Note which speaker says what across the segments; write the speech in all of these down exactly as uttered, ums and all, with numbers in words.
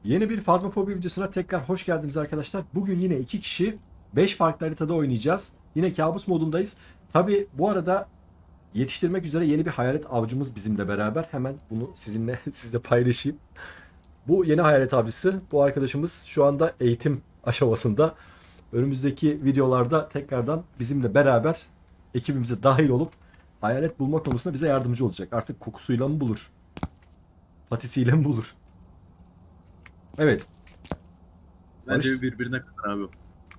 Speaker 1: Yeni bir Phasmophobia videosuna tekrar hoş geldiniz arkadaşlar. Bugün yine iki kişi beş farklı haritada oynayacağız. Yine kabus modundayız. Tabi bu arada yetiştirmek üzere yeni bir hayalet avcımız bizimle beraber. Hemen bunu sizinle sizle paylaşayım. Bu yeni hayalet avcısı. Bu arkadaşımız şu anda eğitim aşamasında. Önümüzdeki videolarda tekrardan bizimle beraber ekibimize dahil olup hayalet bulma konusunda bize yardımcı olacak. Artık kokusuyla mı bulur? Patisiyle mi bulur? Evet.
Speaker 2: Bence
Speaker 1: Barış...
Speaker 2: birbirine kadar abi.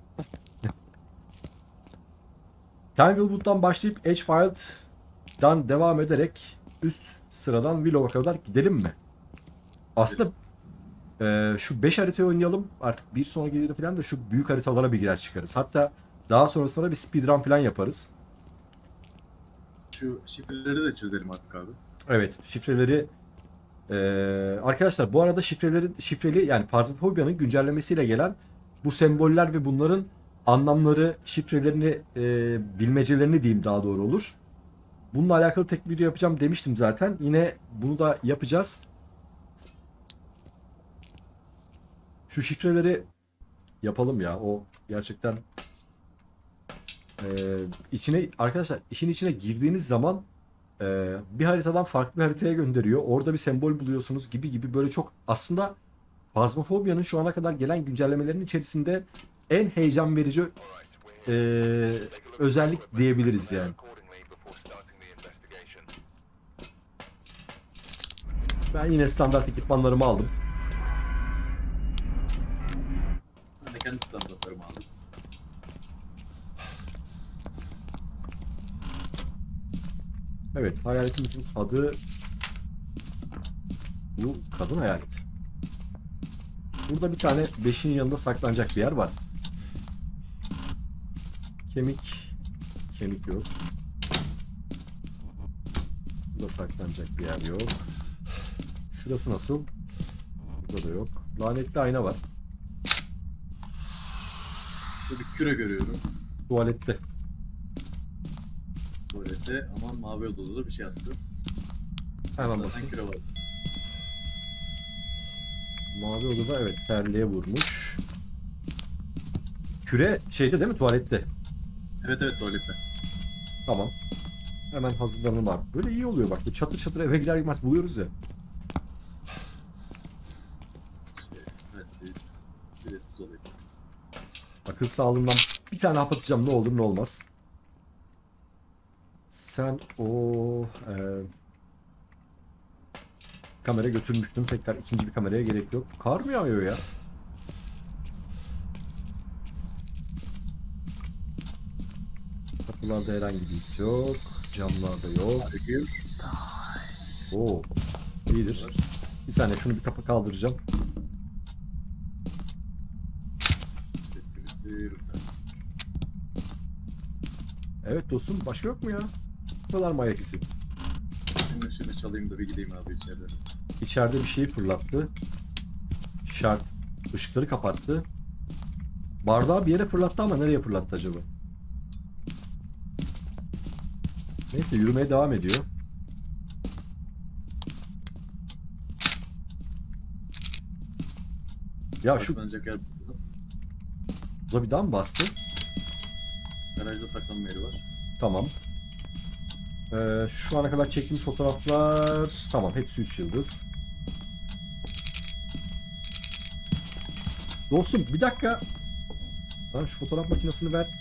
Speaker 1: Tanglewood'dan başlayıp Edgefield'dan devam ederek üst sıradan Willow'a kadar gidelim mi? Aslında e, şu beş haritayı oynayalım. Artık bir sonraki videoda falan da şu büyük haritalara bir girer çıkarız. Hatta daha sonrasında bir speedrun falan yaparız.
Speaker 2: Şu şifreleri de çözelim artık abi.
Speaker 1: Evet, şifreleri e, arkadaşlar bu arada şifreleri şifreli yani Phasmophobia'nın güncellemesiyle gelen bu semboller ve bunların anlamları, şifrelerini, e, bilmecelerini diyeyim daha doğru olur. Bununla alakalı tek bir video yapacağım demiştim zaten. Yine bunu da yapacağız. Şu şifreleri yapalım ya. O gerçekten e, içine arkadaşlar işin içine girdiğiniz zaman e, bir haritadan farklı bir haritaya gönderiyor. Orada bir sembol buluyorsunuz gibi gibi böyle çok aslında Phasmophobia'nın şu ana kadar gelen güncellemelerin içerisinde en heyecan verici e, özellik diyebiliriz yani. Ben yine standart ekipmanlarımı aldım.
Speaker 2: Ben de kendi standartlarımı aldım.
Speaker 1: Evet, hayaletimizin adı bu kadın hayalet. Burada bir tane beşin yanında saklanacak bir yer var. Kemik kemik yok. Burada saklanacak bir yer yok. Şurası nasıl? Burada da yok. Lanetli ayna var.
Speaker 2: Burada bir küre görüyorum.
Speaker 1: Tuvalette.
Speaker 2: Tuvalette ama mavi odada da bir şey attı.
Speaker 1: Hemen
Speaker 2: Zaten
Speaker 1: bakayım.
Speaker 2: küre var.
Speaker 1: Mavi odada evet terliğe vurmuş. Küre şeyde değil mi? Tuvalette.
Speaker 2: Evet evet tuvalette.
Speaker 1: Tamam. Hemen hazırlanalım abi. Böyle iyi oluyor bak. Bu çatır çatır eve girer girmez buluyoruz ya.
Speaker 2: Evet siz. Bir de tuz alayım.
Speaker 1: Akıl sağlığından bir tane hap atacağım. Ne olur ne olmaz. Sen o e, kamera götürmüştün. Tekrar ikinci bir kameraya gerek yok. Kar mı yağıyor ya? Kapılarda herhangi bir his yok. Camlarda yok.
Speaker 2: Peki.
Speaker 1: Oo, iyidir. Bir saniye şunu bir kapı kaldıracağım.
Speaker 2: Birisi rütbesi.
Speaker 1: Evet dostum başka yok mu ya? Bu kadar mı ayak izi?
Speaker 2: Şimdi ışığını çalayım da bir gideyim abi içeride.
Speaker 1: İçeride bir şeyi fırlattı. Şart. Işıkları kapattı. Bardağı bir yere fırlattı ama nereye fırlattı acaba? Neyse yürümeye devam ediyor. Ya şu
Speaker 2: Saklanacak yer burada.
Speaker 1: buza bir daha mı bastı?
Speaker 2: Garajda saklanma yeri var.
Speaker 1: Tamam. Ee, şu ana kadar çektiğimiz fotoğraflar tamam hepsi üç yıldız. Dostum bir dakika. Lan şu fotoğraf makinesini ver.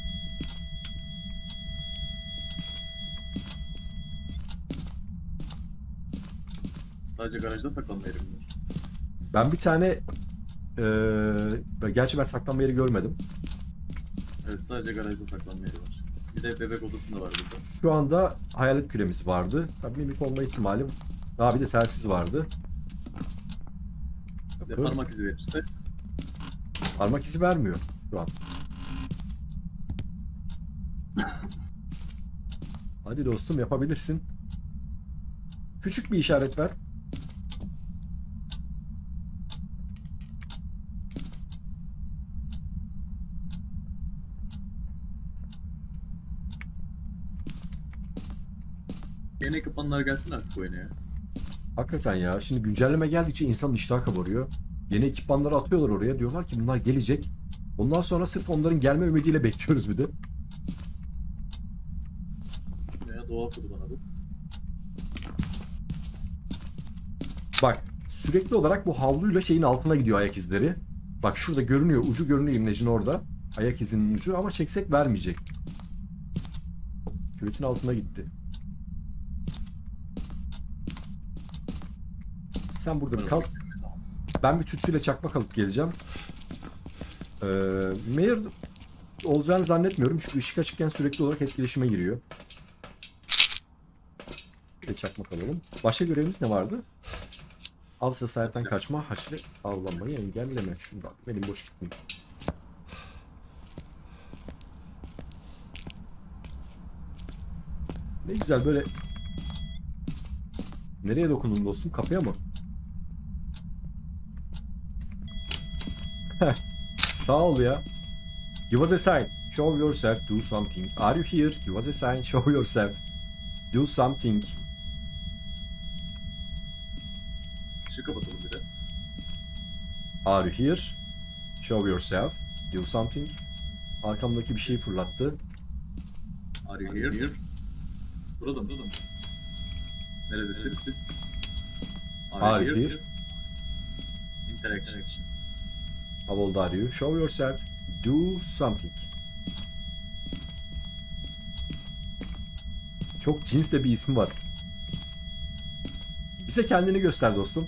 Speaker 2: Sadece garajda saklanma yeri mi var?
Speaker 1: Ben bir tane ee, gerçi ben saklanma yeri görmedim.
Speaker 2: Evet sadece garajda saklanma yeri var. Bir de bebek odasında var burada.
Speaker 1: Şu anda hayalet küremiz vardı. Tabii mimik olma ihtimalim. Daha bir de telsiz vardı.
Speaker 2: Bir de
Speaker 1: Bakın.
Speaker 2: parmak izi verirse.
Speaker 1: Parmak izi vermiyor şu an. Hadi dostum yapabilirsin. Küçük bir işaret ver.
Speaker 2: Yeni ekipmanlar gelsin artık oyuna ya.
Speaker 1: Hakikaten ya. Şimdi güncelleme geldikçe insanın iştahı kabarıyor. Yeni ekipmanları atıyorlar oraya. Diyorlar ki bunlar gelecek. Ondan sonra sırf onların gelme ümidiyle bekliyoruz bir de.
Speaker 2: Veya doğa okudu bana bu.
Speaker 1: Bak sürekli olarak bu havluyla şeyin altına gidiyor ayak izleri. Bak şurada görünüyor. Ucu görünüyor imlecin orada. Ayak izinin ucu ama çeksek vermeyecek. Küvetin altına gitti. Sen burada bir kal. Ben bir tütsüyle çakmak alıp geleceğim. Ee, Mayor olacağını zannetmiyorum. Çünkü ışık açıkken sürekli olarak etkileşime giriyor. Bir de çakmak alalım. Başka görevimiz ne vardı? Av sırası hayattan kaçma, haşire avlanmayı engelleme. Şunu da benim boş gitmeyeyim. Ne güzel böyle. Nereye dokundun dostum? Kapıya mı? Sağ ol ya. Give us a sign. Show yourself. Do something. Are you here? Give us a sign. Show yourself. Do something.
Speaker 2: Işığı kapatalım bir de.
Speaker 1: Are you here? Show yourself. Do something. Arkamdaki bir şeyi fırlattı.
Speaker 2: Are you here? Burada mısın? Neredesin?
Speaker 1: Are you here?
Speaker 2: Interaction.
Speaker 1: How old are you? Show yourself. Do something. Çok cins de bir ismi var. Bize kendini göster dostum.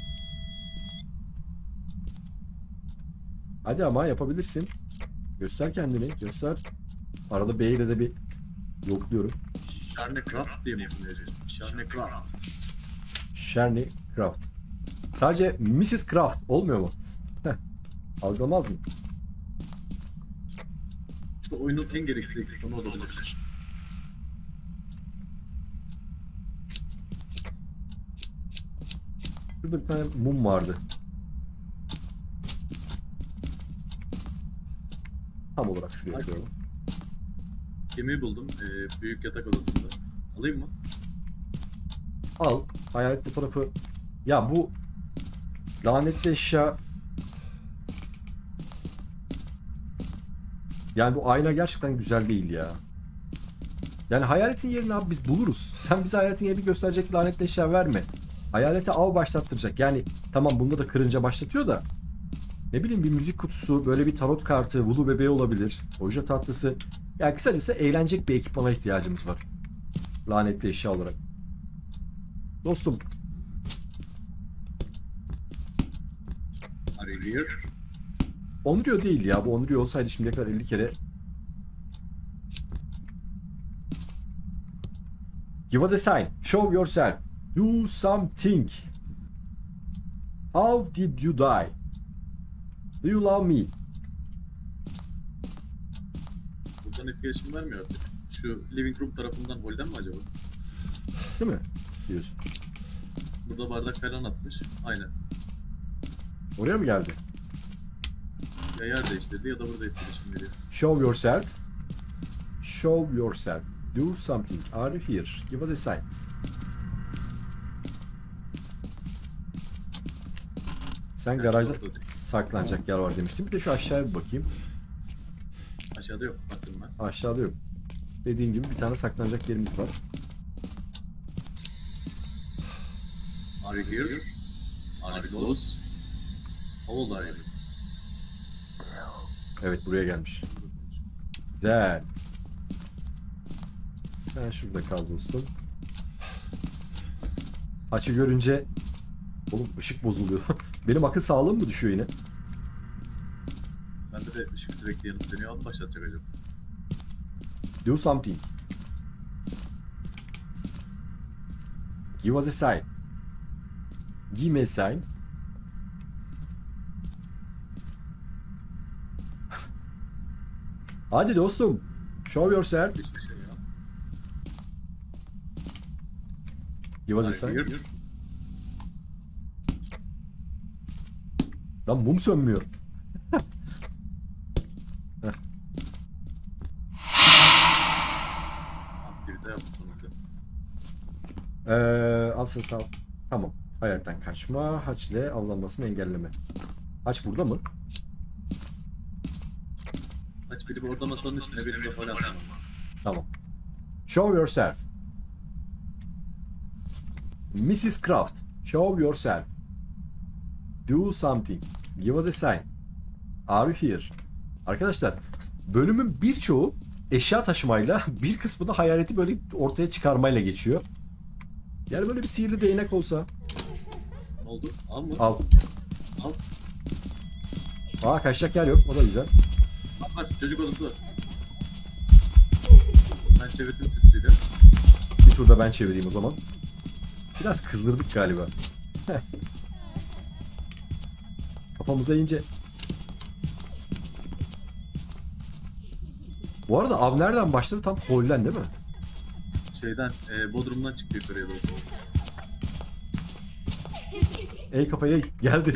Speaker 1: Hadi ama yapabilirsin. Göster kendini. Göster. Arada B'yle de bir yokluyorum.
Speaker 2: Sharne Craft diye mi okunuyor? Sharne Craft.
Speaker 1: Sharne Craft. Sadece missus Craft olmuyor mu? Heh. Algılamaz mı?
Speaker 2: İşte oyunun en gereksiz ekranı olabilir.
Speaker 1: Şurada bir tane mum vardı. Tam olarak şuraya koyalım.
Speaker 2: Gemiyi buldum. Ee, büyük yatak odasında. Alayım mı?
Speaker 1: Al. Hayalet fotoğrafı. Ya bu lanetli eşya. Yani bu ayna gerçekten güzel değil ya. Yani hayaletin yerini abi biz buluruz. Sen bize hayaletin yerini gösterecek lanetli eşya verme. Hayalete av başlattıracak. Yani tamam bunda da kırınca başlatıyor da. Ne bileyim bir müzik kutusu, böyle bir tarot kartı, voodoo bebeği olabilir. Oje tatlısı. Yani kısacası eğlenecek bir ekipmana ihtiyacımız var. Lanetli eşya olarak. Dostum.
Speaker 2: Are you here?
Speaker 1: Onryo değil ya. Bu Onryo olsaydı şimdiye kadar elli kere. Give us a sign. Show yourself. Do something. How did you die? Do you love me?
Speaker 2: Buradan etkileşim vermiyor artık. Şu living room tarafından holden mi acaba?
Speaker 1: Değil mi? Diyorsun.
Speaker 2: Burada bardak falan atmış. Aynen.
Speaker 1: Oraya mı geldi?
Speaker 2: Ya yer değiştirdi ya da burada etkileşim veriyor.
Speaker 1: Show yourself. Show yourself. Do something. Are you here? Give us a sign. Sen
Speaker 2: Ben
Speaker 1: garajda
Speaker 2: şurada-
Speaker 1: saklanacak yer var demiştin. Bir de şu aşağıya bir bakayım.
Speaker 2: Aşağıda yok. Baktım ben.
Speaker 1: Aşağıda yok. Dediğin gibi bir tane saklanacak yerimiz var.
Speaker 2: Are you here? Are you close? How old are you?
Speaker 1: Evet buraya gelmiş. Güzel. Sen şurada kal dostum. Açı görünce oğlum ışık bozuluyor. Benim akıl sağlığım mı düşüyor yine?
Speaker 2: Bende de ışık sürekli yanıp dönüyor. Adı başlatacak acaba.
Speaker 1: Do something. Give us a sign. Give me a sign. Hadi dostum. Show yourself.
Speaker 2: Hiçbir şey ya.
Speaker 1: Give us a
Speaker 2: Are
Speaker 1: sign.
Speaker 2: you here?
Speaker 1: Lan mum sönmüyor.
Speaker 2: Aktivite yaptı sonunda.
Speaker 1: Eee Avsa sağ. Tamam. Hayattan kaçma, haç ile avlanmasını engelleme. Aç burada mı?
Speaker 2: Aç biri orada masanın üstüne benim de falan.
Speaker 1: Tamam. Show yourself. missus Craft, show yourself. Do something. Give us a sign. Are you here? Arkadaşlar, bölümün birçoğu eşya taşımayla, bir kısmı da hayaleti böyle ortaya çıkarmayla geçiyor. Yani böyle bir sihirli değnek olsa.
Speaker 2: Ne oldu? Al mı?
Speaker 1: Al.
Speaker 2: Al.
Speaker 1: Aa, kaçacak yer yok. O da güzel.
Speaker 2: Bak bak çocuk odası var. Ben çevirdim tütsüyle.
Speaker 1: Bir turda ben çevireyim o zaman. Biraz kızdırdık galiba. Kafamıza ince. Bu arada av nereden başladı? Tam holden değil mi?
Speaker 2: Şeyden, e, Bodrum'dan çıktı yukarıya doğru.
Speaker 1: Ey kafaya geldi.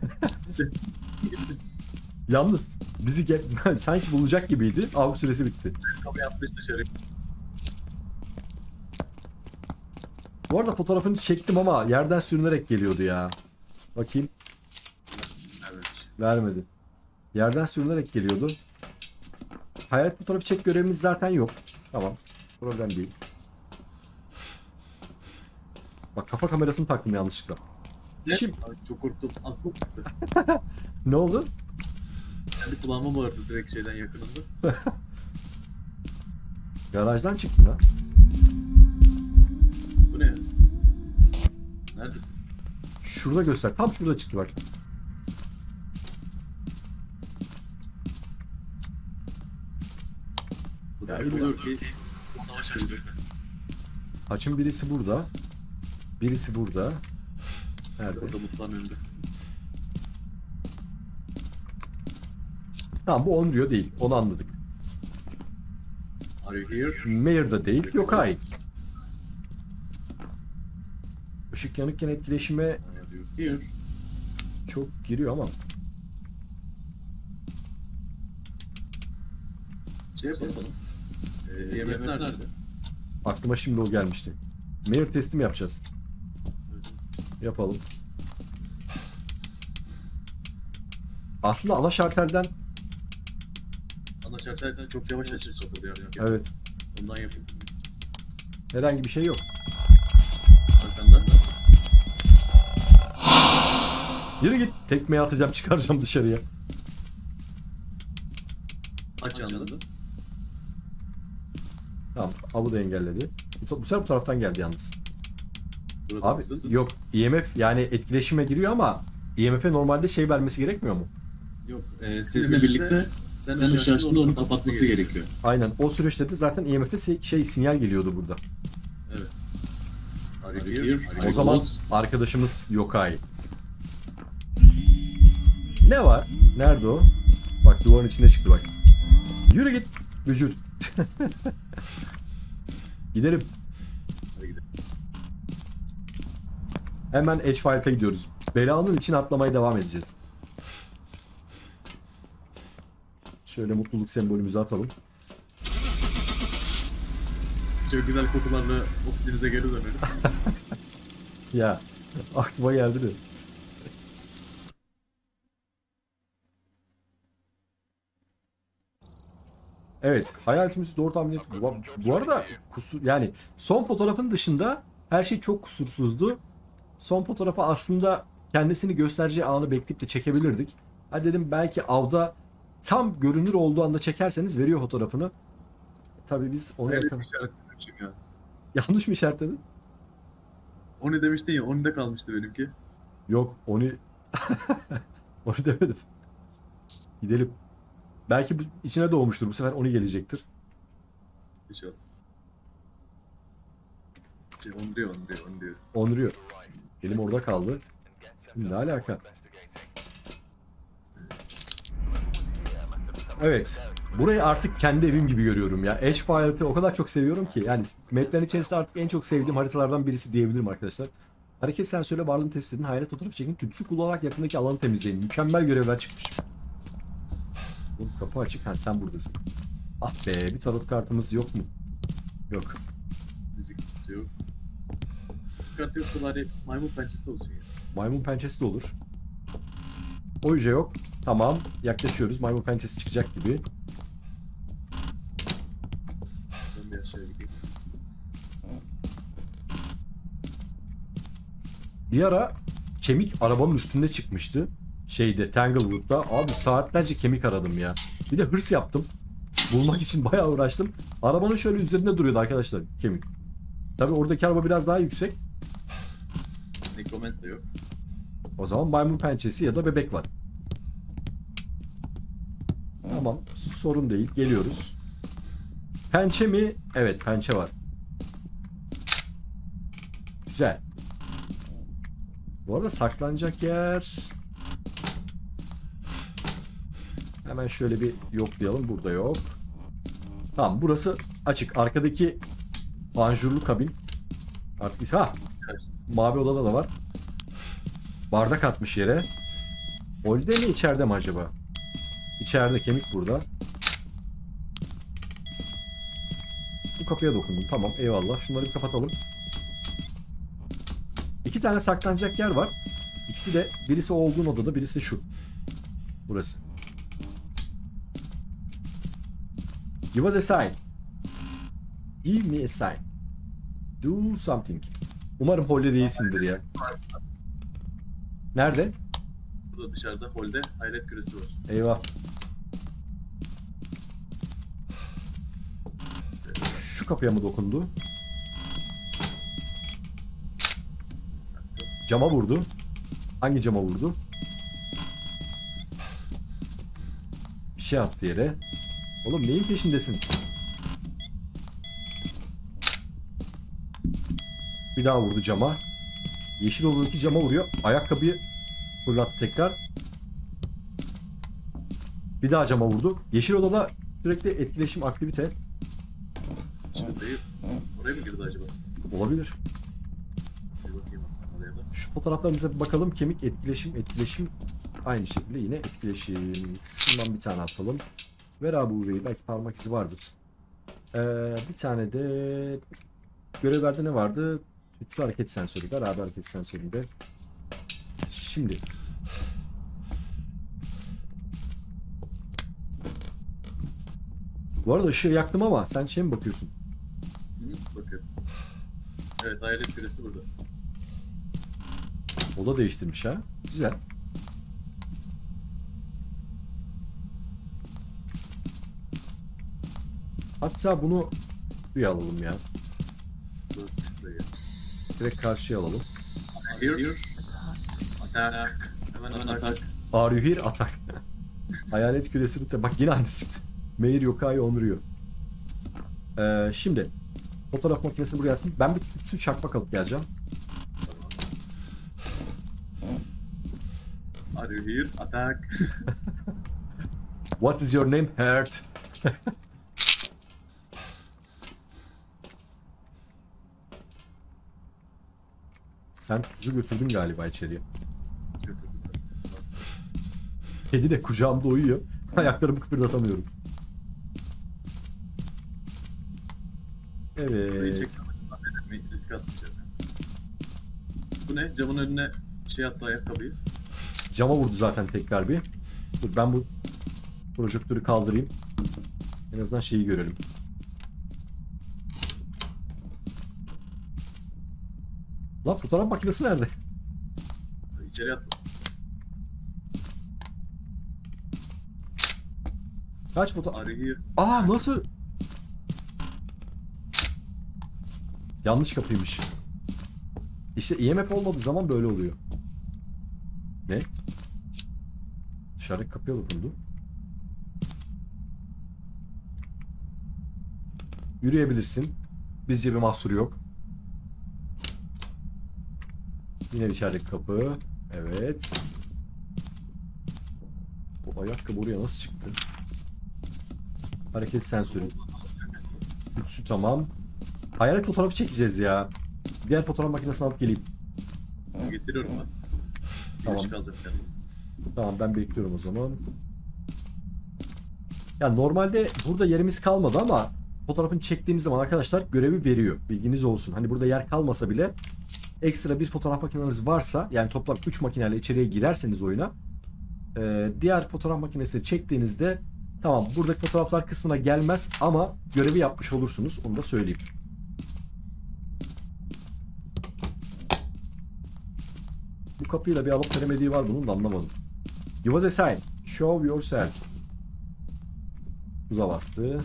Speaker 1: Yalnız bizi ge- sanki bulacak gibiydi. Av süresi bitti.
Speaker 2: Kapıyı atmış dışarı.
Speaker 1: Bu arada fotoğrafını çektim ama yerden sürünerek geliyordu ya. Bakayım.
Speaker 2: Evet.
Speaker 1: Vermedi. Yerden sürünerek geliyordu. Hayalet fotoğrafı çek görevimiz zaten yok. Tamam. Problem değil. Bak, kafa kamerasını taktım yanlışlıkla.
Speaker 2: Ne?
Speaker 1: Şimdi
Speaker 2: Ay, çok korktum. Aklım gitti.
Speaker 1: ne oldu?
Speaker 2: Kendi kulağıma bağırdı direkt şeyden yakınında.
Speaker 1: Garajdan çıktın ha.
Speaker 2: Bu ne? Neredesin?
Speaker 1: Şurada göster. Tam şurada çıktı bak.
Speaker 2: Bu
Speaker 1: Ya,
Speaker 2: da
Speaker 1: illa-
Speaker 2: oluyor ki savaş krizi.
Speaker 1: Haçın birisi burada. Birisi burada. Nerede?
Speaker 2: Orada mutfağın önünde.
Speaker 1: Tamam, bu Onryo değil. Onu anladık.
Speaker 2: Are you here?
Speaker 1: Mayor da değil. Yokai. Işık yanıkken etkileşime
Speaker 2: Are you here?
Speaker 1: çok giriyor ama.
Speaker 2: Şey yapalım. Eee yemek nerede?
Speaker 1: Aklıma şimdi o gelmişti. Mayor testi mi yapacağız? Yapalım. Aslında ana şartelden
Speaker 2: Ana şartlardan çok yavaş açı satılıyor. Yani.
Speaker 1: evet,
Speaker 2: Ondan yapayım.
Speaker 1: herhangi bir şey yok.
Speaker 2: Arkandan.
Speaker 1: Yürü git. Tekmeyi atacağım, çıkaracağım dışarıya.
Speaker 2: Aç yandı.
Speaker 1: Tamam, abu da engelledi. Bu, bu sefer bu taraftan geldi yalnız.
Speaker 2: Burada
Speaker 1: Abi
Speaker 2: mısın?
Speaker 1: yok, E M F yani etkileşime giriyor ama E M F'e normalde şey vermesi gerekmiyor mu?
Speaker 2: Yok. Eee seninle birlikte sen ışığı açtığında onu kapatması gerekiyor.
Speaker 1: Aynen, o süreçte de zaten E M F'e se- şey sinyal geliyordu burada.
Speaker 2: Evet. Are you here? Are
Speaker 1: O
Speaker 2: you
Speaker 1: zaman
Speaker 2: close?
Speaker 1: arkadaşımız Yokai. Ne var? Nerede o? Bak, duvarın içine çıktı bak. Yürü git vücut. Gidelim.
Speaker 2: Hadi gidelim.
Speaker 1: Hemen Edge Fight'a gidiyoruz. Belanın için atlamaya devam edeceğiz. Şöyle mutluluk sembolümüzü atalım.
Speaker 2: Çok güzel kokularla ofisimize geri dönelim.
Speaker 1: Ya aklıma geldi de. Evet, hayaletimizi doğru tahmin ettik. Bu, bu arada kusur, yani son fotoğrafın dışında her şey çok kusursuzdu. Son fotoğrafa aslında kendisini göstereceği anı bekleyip de çekebilirdik. Ha dedim, belki avda tam görünür olduğu anda çekerseniz veriyor fotoğrafını. Tabii biz onu
Speaker 2: Evet,
Speaker 1: yakın.
Speaker 2: işaretlemişim ya.
Speaker 1: Yanlış mı işaretledin?
Speaker 2: O ne demiştin ya, on ne kalmıştı benimki.
Speaker 1: Yok, onu onu demedim. Gidelim. Belki bu içine doğmuştur. Bu sefer onu gelecektir.
Speaker 2: İnşallah. Şey, on diyor, on diyor, on diyor.
Speaker 1: Onruyor. Elim orada kaldı. Ne alaka? Evet. Burayı artık kendi evim gibi görüyorum ya. Edge File'ı o kadar çok seviyorum ki. Yani maplerin içerisinde artık en çok sevdiğim haritalardan birisi diyebilirim arkadaşlar. Hareket sensörüyle varlığını tespit edin. Hayalet fotoğrafı çekin. Tütsü kullanarak yakındaki alanı temizleyin. Mükemmel görevler çıkmış. Bu kapı açık. Ha, sen buradasın. Ah be, bir tarot kartımız yok mu? Yok.
Speaker 2: Müzik kimse yok. Kart yoksa bari maymun pençesi olsun ya.
Speaker 1: Maymun pençesi de olur. Oje yok. Tamam. Yaklaşıyoruz. Maymun pençesi çıkacak gibi.
Speaker 2: Ben bir aşağı gideyim.
Speaker 1: Bir ara kemik arabanın üstünde çıkmıştı. Şeyde, Tanglewood'da. Abi saatlerce kemik aradım ya. Bir de hırs yaptım. Bulmak için bayağı uğraştım. Arabanın şöyle üzerinde duruyordu arkadaşlar kemik. Tabi oradaki araba biraz daha yüksek.
Speaker 2: Necromance de yok.
Speaker 1: O zaman maymun pençesi ya da bebek var. Tamam, sorun değil. Geliyoruz. Pençe mi? Evet, pençe var. Güzel. Bu arada saklanacak yer... Hemen şöyle bir yoklayalım. Burada yok. Tamam, burası açık. Arkadaki panjurlu kabin. Artık ha, mavi odada da var. Bardak atmış yere. Holde mi içeride mi acaba? İçeride, kemik burada. Bu kapıya dokundum. Tamam, eyvallah. Şunları bir kapatalım. İki tane saklanacak yer var. İkisi de, birisi o olduğun odada, birisi de şu. Burası. Give us a sign. Give me a sign. Do something. Umarım holde değilsindir ya. Nerede?
Speaker 2: Burada dışarıda holde hayret küresi var.
Speaker 1: Eyvah. Şu kapıya mı dokundu? Cama vurdu. Hangi cama vurdu? Bir şey attı yere. Oğlum neyin peşindesin? Bir daha vurdu cama. Yeşil odadaki cama vuruyor. Ayakkabıyı fırlattı tekrar. Bir daha cama vurdu. Yeşil odada sürekli etkileşim, aktivite.
Speaker 2: Şimdi değil. Oraya mı girdi acaba?
Speaker 1: Olabilir.
Speaker 2: Bir bakayım oraya da.
Speaker 1: Şu fotoğraflarımıza bir bakalım. Kemik, etkileşim, etkileşim. Aynı şekilde yine etkileşim. Şundan bir tane atalım. Ver abi Uve'yi. Belki parmak izi vardır. Ee, bir tane de görevlerde ne vardı? Tütsü hareket sensörü. Beraber hareket sensöründe. Şimdi. Bu arada ışığı yaktım ama sen şeye mi bakıyorsun?
Speaker 2: Hı, bakıyorum. Evet, hayret küresi burada.
Speaker 1: Oda değiştirmiş ha. Güzel. Hatta bunu buraya alalım ya.
Speaker 2: Dur, şuraya.
Speaker 1: Direkt karşıya alalım.
Speaker 2: Here. Atak. Hemen hemen atak.
Speaker 1: Are you here? Atak. Hayalet küresini te... Bak yine aynısı çıktı. Meir Yokai onduruyor. Ee, şimdi fotoğraf makinesini buraya atayım. Ben bir tütsü çakmak alıp geleceğim.
Speaker 2: Are you here? Atak.
Speaker 1: What is your name? Hurt. Sen tuzu götürdün galiba içeriye.
Speaker 2: Götürdüm evet. Bastım.
Speaker 1: Kedi de kucağımda uyuyor. Ayaklarımı kıpırdatamıyorum.
Speaker 2: Burayı
Speaker 1: Evet.
Speaker 2: çeksem acaba risk atmayacağım. Bu ne? Camın önüne şey attı ayakkabıyı.
Speaker 1: Cama vurdu zaten tekrar bir. Dur ben bu projektörü kaldırayım. En azından şeyi görelim. Lan fotoğraf makinesi nerede?
Speaker 2: İçeri attı.
Speaker 1: Kaç fotoğraf?
Speaker 2: Are you here?
Speaker 1: Aa nasıl? Yanlış kapıymış. İşte E M F olmadığı zaman böyle oluyor. Ne? Dışarıdaki kapıya dokundu. Yürüyebilirsin. Bizce bir mahsuru yok. Yine içerideki kapı. Evet. Bu ayakkabı oraya nasıl çıktı? Hareket sensörü. Tütsü tamam. Hayalet fotoğrafı çekeceğiz ya. Diğer fotoğraf makinesini alıp geleyim.
Speaker 2: Getiriyorum ben.
Speaker 1: Tamam.
Speaker 2: Tamam. Kalacak yani.
Speaker 1: Tamam ben bekliyorum o zaman. Ya normalde burada yerimiz kalmadı ama fotoğrafını çektiğimiz zaman arkadaşlar görevi veriyor. Bilginiz olsun. Hani burada yer kalmasa bile ekstra bir fotoğraf makineniz varsa yani toplam üç makineyle içeriye girerseniz oyuna e, diğer fotoğraf makinesi çektiğinizde tamam buradaki fotoğraflar kısmına gelmez ama görevi yapmış olursunuz. Onu da söyleyeyim. Bu kapıyla bir alıp veremediği var bunun da anlamadım. Give us a sign. Show yourself. Tuza bastı.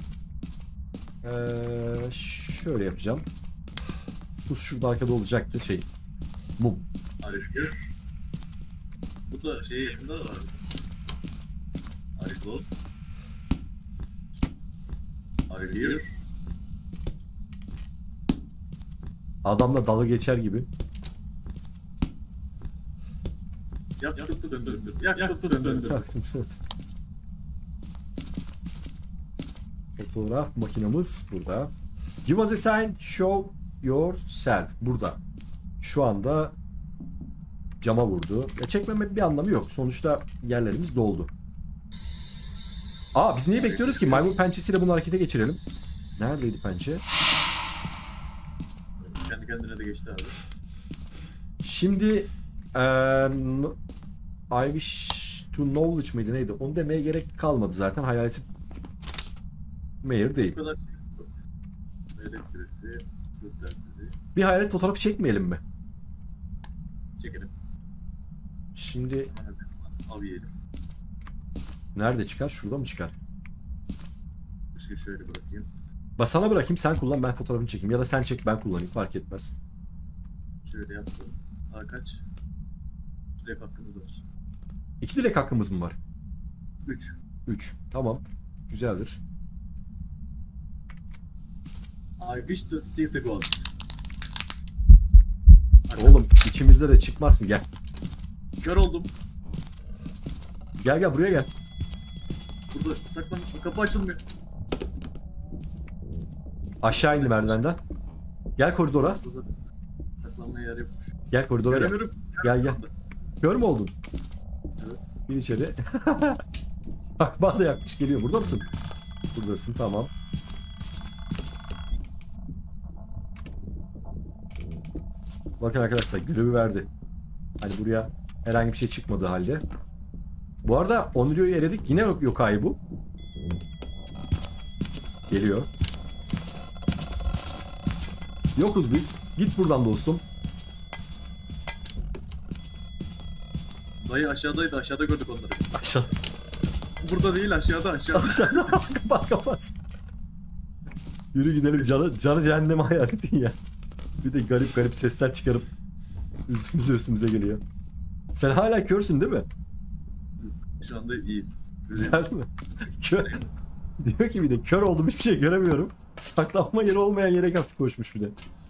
Speaker 1: Ee, şöyle yapacağım. Tuz şurada arkada olacaktı şey. Mum.
Speaker 2: Are you here? Bu da şey yakında da var. Are you close? Are you here?
Speaker 1: Adamla dalı geçer gibi.
Speaker 2: Yaktım söndürdüm. Yaktım söndürdüm.
Speaker 1: Baktım evet. Fotoğraf makinamız burada. Give us a sign. Show yourself. Burada. Şu anda cama vurdu. Ya çekmemek bir anlamı yok. Sonuçta yerlerimiz doldu. Aa biz niye bekliyoruz ki? Maymun pençesiyle bunu harekete geçirelim. Neredeydi pençe?
Speaker 2: Kendi kendine de geçti abi.
Speaker 1: Şimdi eee, I wish to knowledge mıydı neydi? Onu demeye gerek kalmadı zaten. Hayaletin mayor değil.
Speaker 2: Bu kadar şey yok. Elektrisi, göstersizi.
Speaker 1: Bir hayalet fotoğrafı çekmeyelim mi?
Speaker 2: Çekelim.
Speaker 1: Şimdi
Speaker 2: Hemen arkasından av yiyelim.
Speaker 1: nerede çıkar? Şurada mı çıkar?
Speaker 2: Işığı şöyle bırakayım.
Speaker 1: Bak sana bırakayım sen kullan ben fotoğrafını çekeyim. Ya da sen çek ben kullanayım fark etmez.
Speaker 2: Şöyle yaptım. Daha kaç? Dilek hakkımız var.
Speaker 1: İki dilek hakkımız mı var?
Speaker 2: Üç.
Speaker 1: Üç. Tamam. Güzeldir.
Speaker 2: I wish to see the ghost.
Speaker 1: Oğlum içimizde de çıkmazsın gel.
Speaker 2: Kör oldum.
Speaker 1: Gel gel buraya gel.
Speaker 2: Burada saklan. Kapı açılmıyor.
Speaker 1: Aşağı indi merdivenden. Gel koridora.
Speaker 2: Burada saklanmaya yer yokmuş.
Speaker 1: Gel koridora gel.
Speaker 2: Göremiyorum.
Speaker 1: Gel gel. Kör mü oldun?
Speaker 2: Evet.
Speaker 1: Gir içeri. Bak bana da yakmış geliyor. Burada mısın? Buradasın tamam. Bakın arkadaşlar görevi verdi. Hani buraya herhangi bir şey çıkmadığı halde. Bu arada Onryo'yu eledik. Yine yok Yokai bu. Geliyor. Yokuz biz. Git buradan dostum.
Speaker 2: Dayı aşağıdaydı. Aşağıda gördük onları.
Speaker 1: Aşağı.
Speaker 2: Burada değil aşağıda aşağıda.
Speaker 1: Aşağıda. Kapat kapat. Yürü gidelim. Canı, canı cehenneme hayaletin ya. Bir de garip garip sesler çıkarıp üstümüze üstümüze geliyor. Sen hala körsün değil mi?
Speaker 2: Şu anda iyi.
Speaker 1: Güzel mi? Kör. Diyor ki bir de kör oldum hiçbir şey göremiyorum. Saklanma yeri olmayan yere kapı koşmuş bir de.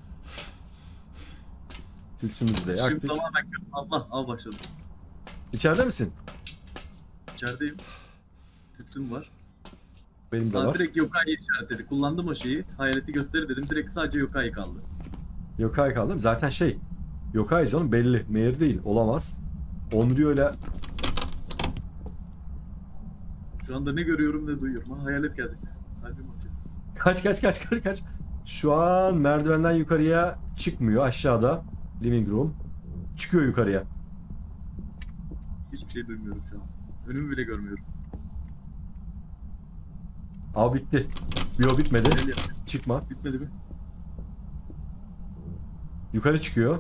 Speaker 1: Tütsümüzü de yaktık.
Speaker 2: Şimdi tamamen kötü. Allah av başladı.
Speaker 1: İçeride misin?
Speaker 2: İçerideyim. Tütsüm var.
Speaker 1: Benim de
Speaker 2: Daha
Speaker 1: var.
Speaker 2: direkt Yokai'yi işaretledi. Kullandım o şeyi. Hayaleti gösteri dedim. Direkt sadece Yokai kaldı.
Speaker 1: Yokai kaldım. Zaten şey. Yokai canım belli. Meğer değil. Olamaz. Onryo ile
Speaker 2: Şu anda ne görüyorum ne duyuyorum. Ha hayalet geldi. Kalbim atıyor.
Speaker 1: kaç kaç kaç kaç kaç. Şu an merdivenden yukarıya çıkmıyor. Aşağıda. Living room. Çıkıyor yukarıya.
Speaker 2: Hiçbir şey duymuyorum şu an. Önümü bile görmüyorum.
Speaker 1: Abi bitti. Yo bitmedi.
Speaker 2: El yap.
Speaker 1: Çıkma.
Speaker 2: Bitmedi mi?
Speaker 1: Yukarı çıkıyor.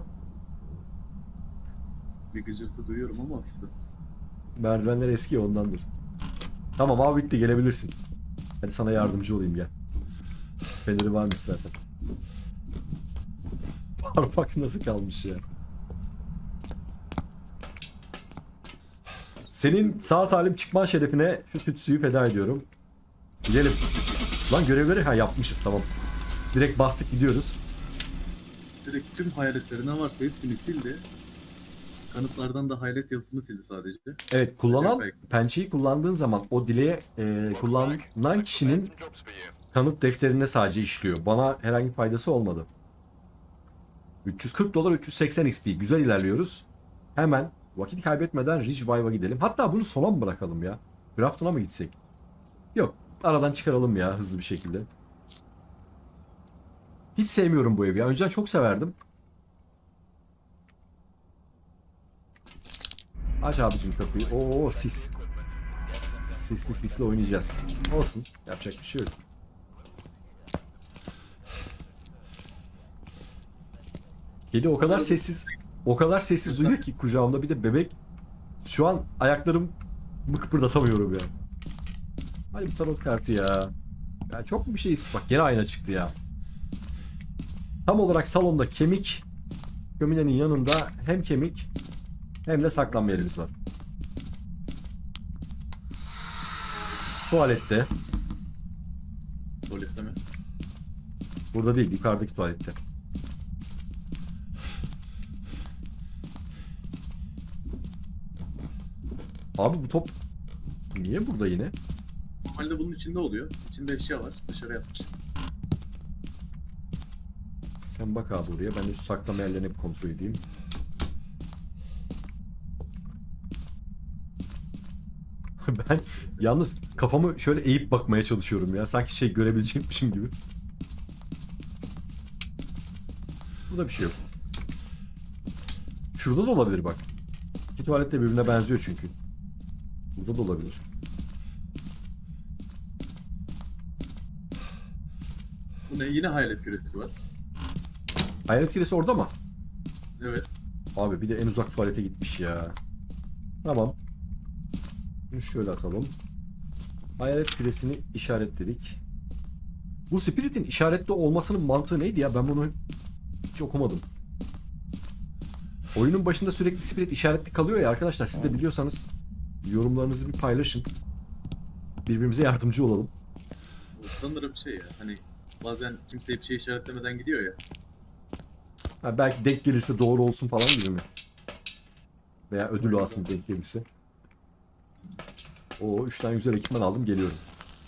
Speaker 2: Bir gıcırtı duyuyorum ama hafiften.
Speaker 1: Merdivenler eski ya, ondandır. Tamam abi bitti gelebilirsin. Hadi sana yardımcı olayım gel. Feneri varmış zaten. Parmak nasıl kalmış ya. Senin sağ salim çıkman şerefine şu tütsüyü feda ediyorum. Gidelim. Lan görevleri ha yapmışız tamam. Direkt bastık gidiyoruz.
Speaker 2: Direkt tüm hayaletleri ne varsa hepsini sildi. Kanıtlardan da hayalet yazısını sildi sadece.
Speaker 1: Evet kullanan
Speaker 2: Yok,
Speaker 1: pençeyi kullandığın zaman o dileğe e, kullanan kişinin kanıt defterine sadece işliyor. Bana herhangi bir faydası olmadı. üç yüz kırk dolar üç yüz seksen X P. Güzel ilerliyoruz. Hemen vakit kaybetmeden Ridgevive'a gidelim. Hatta bunu sona mı bırakalım ya? Grafton'a mı gitsek? Yok. Aradan çıkaralım ya hızlı bir şekilde. Hiç sevmiyorum bu evi ya. Önceden çok severdim. Aç abicim kapıyı. Oo sis. Sisli sisli oynayacağız. Olsun. Yapacak bir şey yok. Kedi o kadar sessiz, o kadar sessiz uyuyor ki kucağımda, bir de bebek. Şu an ayaklarım kıpırdatamıyorum yani. Hadi bir tarot kartı ya. Ya çok mu bir şey istiyor? Bak gene ayna çıktı ya. Tam olarak salonda kemik, şöminenin yanında hem kemik hem de saklanma yerimiz var. Tuvalette.
Speaker 2: Tuvalette mi?
Speaker 1: Burada değil, yukarıdaki tuvalette. Abi bu top niye burada yine?
Speaker 2: Normalde bunun içinde oluyor. İçinde eşya var. Dışarı yapmış.
Speaker 1: Sen bak abi oraya. Ben de şu saklama yerlerini bir kontrol edeyim. Ben yalnız kafamı şöyle eğip bakmaya çalışıyorum ya. Sanki şey görebilecekmişim gibi. Burada bir şey yok. Şurada da olabilir bak. İki tuvalet de birbirine benziyor çünkü. Burada da olabilir.
Speaker 2: Bu ne? Yine hayalet küresi var.
Speaker 1: Hayalet küresi orada mı?
Speaker 2: Evet.
Speaker 1: Abi bir de en uzak tuvalete gitmiş ya. Tamam. Bunu şöyle atalım. Hayalet küresini işaretledik. Bu Spirit'in işaretli olmasının mantığı neydi ya? Ben bunu hiç okumadım. Oyunun başında sürekli Spirit işaretli kalıyor ya arkadaşlar. Siz de biliyorsanız yorumlarınızı bir paylaşın. Birbirimize yardımcı olalım.
Speaker 2: Sanırım şey ya. Hani bazen kimse bir şey işaretlemeden gidiyor ya.
Speaker 1: Ha, belki denk gelirse doğru olsun falan gibi mi? Veya ödül alsın denk gelirse. Oo, üç tane güzel ekipman aldım, geliyorum.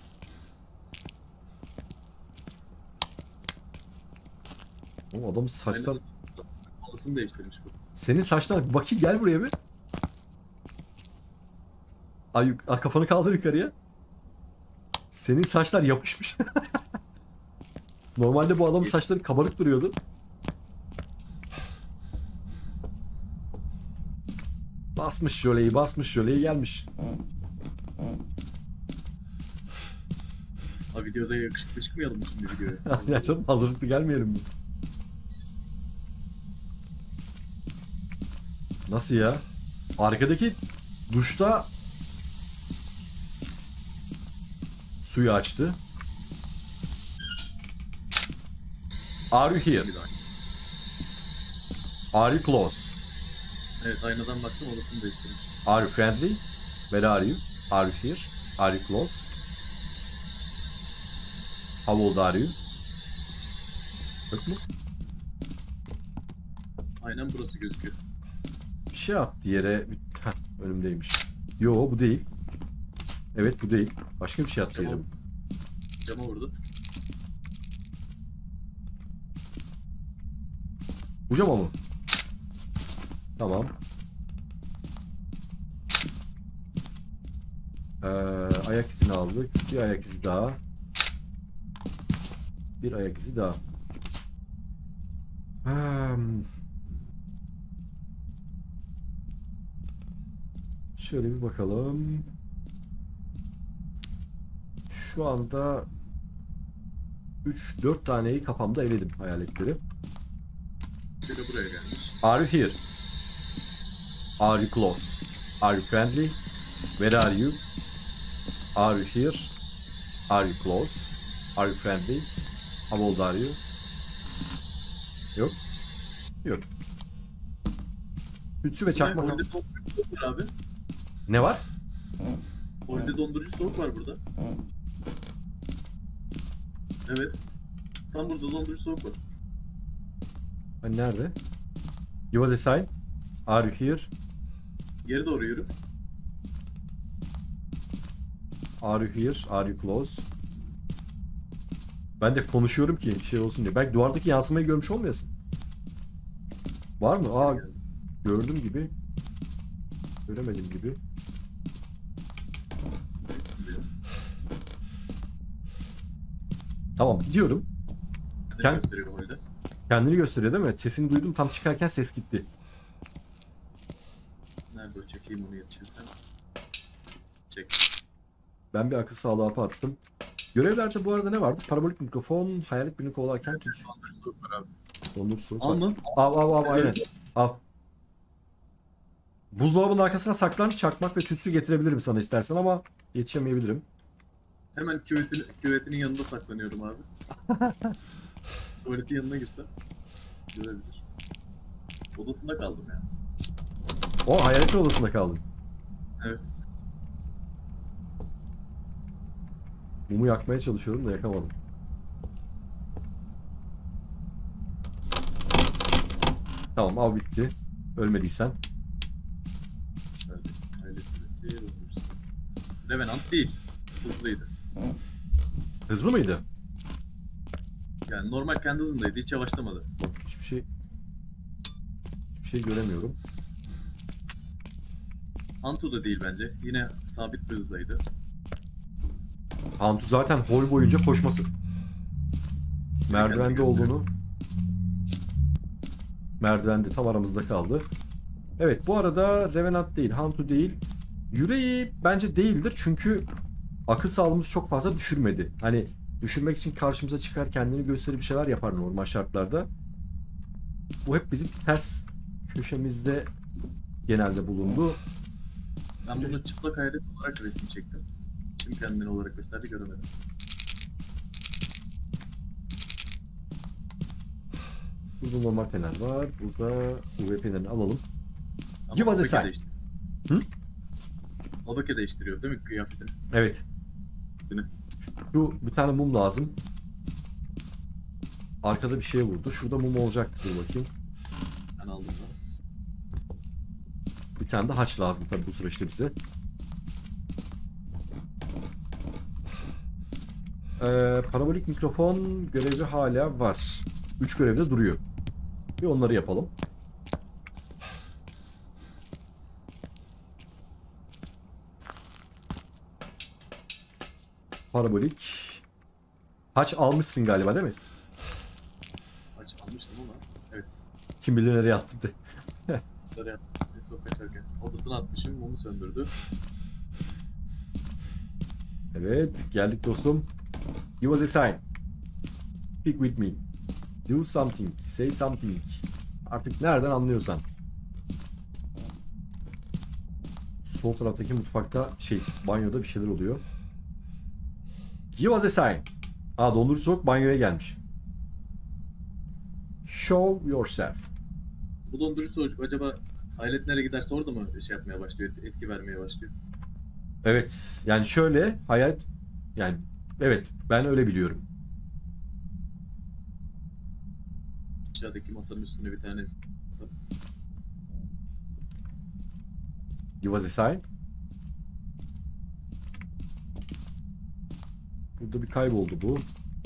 Speaker 1: Oğlum adamın saçlar...
Speaker 2: Aynen. Halısını değiştirmiş bu.
Speaker 1: Senin saçlar... Bakayım, gel buraya bir. Ay, yuk- Ay, kafanı kaldır yukarıya. Senin saçlar yapışmış. Normalde bu adamın saçları kabarık duruyordu. Basmış jöleyi, basmış jöleyi, gelmiş.
Speaker 2: Ha, videoda yakışıklı çıkmayalım mı şimdi videoya?
Speaker 1: Aynen canım, hazırlıklı gelmeyelim mi? Nasıl ya? Arkadaki duşta suyu açtı. Are you here? Are you close?
Speaker 2: Evet, aynadan baktım, odasını değiştirmiş.
Speaker 1: Are you friendly? Where are you? Are you here? Are you close? How old are you? Yok mu?
Speaker 2: Aynen burası gözüküyor.
Speaker 1: Bir şey attı yere. Heh, önümdeymiş. Yo, bu değil. Evet, bu değil. Başka bir şey attı yere.
Speaker 2: Cama, cama vurdu.
Speaker 1: Bu cama mı? Tamam. Ee, ayak izini aldık. Bir ayak izi daha. Bir ayak izi daha. Hmm. Şöyle bir bakalım. Şu anda üç dört taneyi kafamda eledim, hayaletleri.
Speaker 2: Bir de buraya gelmiş.
Speaker 1: Are you here? Are you close? Are you friendly? Where are you? Are you here? Are you close? Are you friendly? How old are you? Yok. Yok. Ütüsü ve çakmak.
Speaker 2: Holde dondurucu soğuk var abi.
Speaker 1: Ne var?
Speaker 2: Holde dondurucu soğuk var burada. Evet. Tam burada dondurucu soğuk var.
Speaker 1: Hani nerede? Give us a sign. Are you here?
Speaker 2: Geri doğru yürü.
Speaker 1: Are you here? Are you close? Ben de konuşuyorum ki şey olsun diye. Belki duvardaki yansımayı görmüş olmayasın. Var mı? Aa, gördüm gibi. Göremedim gibi. Tamam, gidiyorum.
Speaker 2: Ne
Speaker 1: Kend-
Speaker 2: gösteriyor holde?
Speaker 1: Kendini gösteriyor değil mi? Sesini duydum, tam çıkarken ses gitti.
Speaker 2: Nerede Dur çekeyim onu yetişirsem. Çek.
Speaker 1: Ben bir akıl sağlığı hapı attım. Görevlerde bu arada ne vardı? Parabolik mikrofon, hayalet birini kovalarken tütsü.
Speaker 2: Dondurucu soğuk var abi.
Speaker 1: Dondur soğuk.
Speaker 2: Al mı?
Speaker 1: Av av av aynen. Av. Buzdolabının arkasına saklan, çakmak ve tütsü getirebilirim sana istersen ama yetişemeyebilirim.
Speaker 2: Hemen küvetin, küvetinin yanında saklanıyorum abi. Tuvaletin yanına girsem görebilir. Odasında kaldım yani.
Speaker 1: O hayaletin odasında kaldın.
Speaker 2: Evet.
Speaker 1: Mumu yakmaya çalışıyorum da yakamadım. Tamam av bitti. Ölmediysen.
Speaker 2: Hadi. Hayret süresi dondurucusu. Revenant değil. Hızlıydı.
Speaker 1: Hızlı mıydı?
Speaker 2: Yani normal kendi hızındaydı. Hiç yavaşlamadı.
Speaker 1: Hiçbir şey... Hiçbir şey göremiyorum.
Speaker 2: Antu da değil bence. Yine sabit bir hızdaydı.
Speaker 1: Hantu zaten hol boyunca koşması. Merdivende olduğunu. Merdivende tam aramızda kaldı. Evet bu arada Revenant değil, Hantu değil. Yüreği bence değildir çünkü akıl sağlığımız çok fazla düşürmedi. Hani düşürmek için karşımıza çıkar, kendini gösterip bir şeyler yapar normal şartlarda. Bu hep bizim ters köşemizde genelde bulundu.
Speaker 2: Ben bunu çıplak hayalet olarak resim çektim. Şimdi kendini olarak gösterdi, göremedim.
Speaker 1: Burada normal fener var. Burada U V fenerini alalım.
Speaker 2: Ama
Speaker 1: Give us a
Speaker 2: Obeke
Speaker 1: sign.
Speaker 2: değiştiriyor.
Speaker 1: Hı?
Speaker 2: Obeke değiştiriyor değil mi kıyafetini?
Speaker 1: Evet.
Speaker 2: Değil mi?
Speaker 1: Şu bir tane mum lazım. Arkada bir şeye vurdu. Şurada mum olacaktı. Dur bakayım.
Speaker 2: Ben aldım da.
Speaker 1: Bir tane de haç lazım tabii bu süreçte bize. Ee, parabolik mikrofon görevi hala var. Üç görevde duruyor. Bir onları yapalım. Parabolik. Haç almışsın galiba değil mi?
Speaker 2: Aç almıştım ama. Evet.
Speaker 1: Kim bilir nereye attım de.
Speaker 2: Bunları yaptım. Neyse o kaçarken. Odasına atmışım. Mumu söndürdü.
Speaker 1: Evet, geldik dostum. Give us a sign. Speak with me. Do something. Say something. Artık nereden anlıyorsan. Sol taraftaki mutfakta şey, banyoda bir şeyler oluyor. Give us a sign. Aa, dondurucu soğuk banyoya gelmiş. Show yourself.
Speaker 2: Bu dondurucu soğuk acaba hayalet nereye giderse orada mı şey yapmaya başlıyor, etki vermeye başlıyor?
Speaker 1: Evet, yani şöyle hayal, yani evet ben öyle biliyorum.
Speaker 2: Aşağıdaki masanın üstüne bir tane
Speaker 1: Give us a sign. Burada bir kayboldu bu.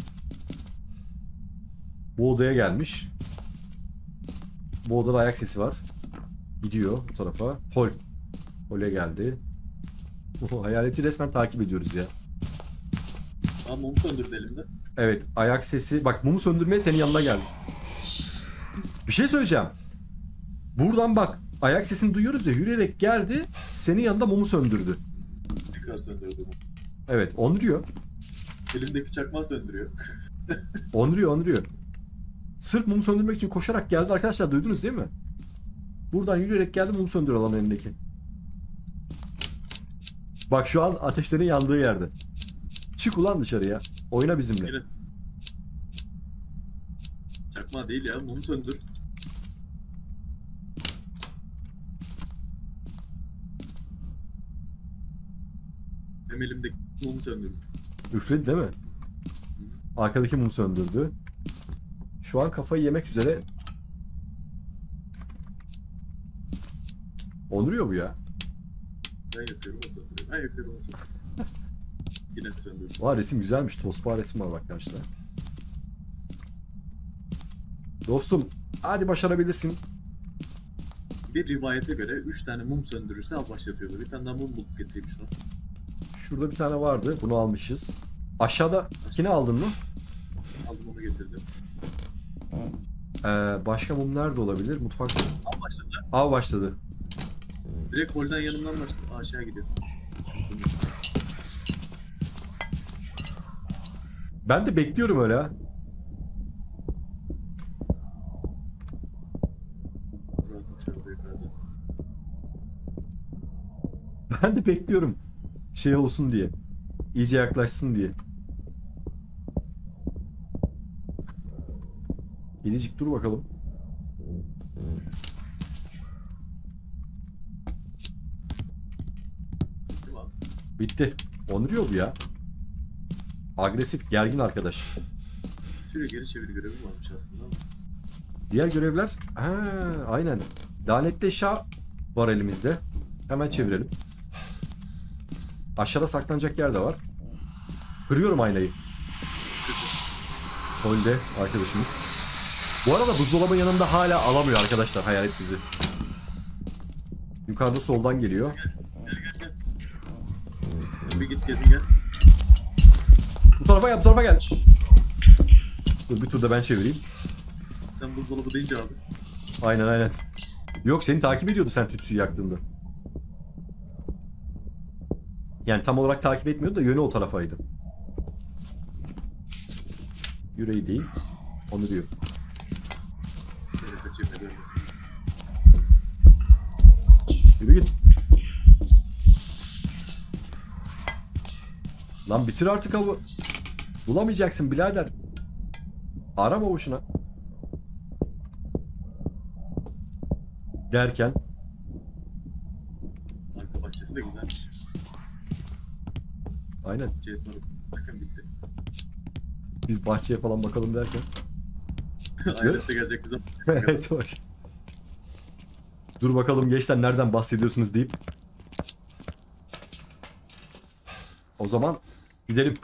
Speaker 1: Bu odaya gelmiş. Bu odada ayak sesi var. Gidiyor bu tarafa. Hol. Hole geldi. Hayaleti resmen takip ediyoruz ya.
Speaker 2: Aa, mumu söndürdü elimde.
Speaker 1: Evet, ayak sesi. Bak mumu söndürmeye senin yanına geldi. Bir şey söyleyeceğim. Buradan bak. Ayak sesini duyuyoruz ya. Yürüyerek geldi. Senin yanında mumu söndürdü.
Speaker 2: Tekrar söndürdü mumu.
Speaker 1: Evet, onduruyor.
Speaker 2: Elimdeki çakmağı söndürüyor.
Speaker 1: Onduruyor, onduruyor. Sırf mumu söndürmek için koşarak geldi. Arkadaşlar duydunuz değil mi? Buradan yürüyerek geldi, mumu söndürüyor adam elindeki. Bak şu an ateşlerin yandığı yerde. Çık ulan dışarıya. Oyna bizimle.
Speaker 2: Yine... Çakmağı değil ya, mumu söndür. Hem elimdeki mumu söndürdü.
Speaker 1: Üfledi değil mi? Arkadaki mumu söndürdü. Şu an kafayı yemek üzere. Onduruyor bu ya.
Speaker 2: Ben yapıyorum, o söndürüyor. Ben yapıyorum, o söndürüyor. Yine söndürdü.
Speaker 1: Vay resim güzelmiş. Tosbağa resim var bak karşıda. Dostum hadi başarabilirsin.
Speaker 2: Bir rivayete göre üç tane mum söndürürse av başlatıyordu. Bir tane daha mum bulup getireyim şunu.
Speaker 1: Şurada bir tane vardı. Bunu almışız. Aşağıdakini aldın mı?
Speaker 2: Aldım onu getirdim.
Speaker 1: Ee, başka mum nerede olabilir? Mutfakta.
Speaker 2: Av başladı.
Speaker 1: Av başladı.
Speaker 2: Direkt holden yanımdan başladı. Aşağı gidiyor.
Speaker 1: Ben de bekliyorum öyle ha. Ben de bekliyorum. Şey olsun diye. İyice yaklaşsın diye. Gidicik dur bakalım. Bitti. Onuruyor bu ya. Agresif, gergin arkadaş.
Speaker 2: Şöyle geri çevir görevi varmış aslında ama.
Speaker 1: Diğer görevler... Ha, aynen. Lanetli eşya var elimizde. Hemen çevirelim. Aşağıda saklanacak yer de var. Kırıyorum aynayı. Holde arkadaşımız. Bu arada buzdolabı yanında hala alamıyor arkadaşlar hayalet bizi. Yukarıda soldan geliyor.
Speaker 2: Bir git gezin gel.
Speaker 1: Bu tarafa gel, bu tarafa gel. Dur bir tur da ben çevireyim.
Speaker 2: Sen buzdolabı deyince abi.
Speaker 1: Aynen aynen. Yok seni takip ediyordu sen tütsüyü yaktığında. Yani tam olarak takip etmiyordu da yönü o tarafaydı. Yüreği değil. Onu diyor.
Speaker 2: Şöyle kaçırma görmesin.
Speaker 1: Yürü git. Lan bitir artık avı. Bulamayacaksın birader. Arama boşuna. Derken.
Speaker 2: Arka bahçesi de güzelmiş.
Speaker 1: Aynen.
Speaker 2: C sonra bakın bitti.
Speaker 1: Biz bahçeye falan bakalım derken.
Speaker 2: Ayrıca gelecek bize.
Speaker 1: Evet var. Dur bakalım gençler nereden bahsediyorsunuz deyip. O zaman gidelim.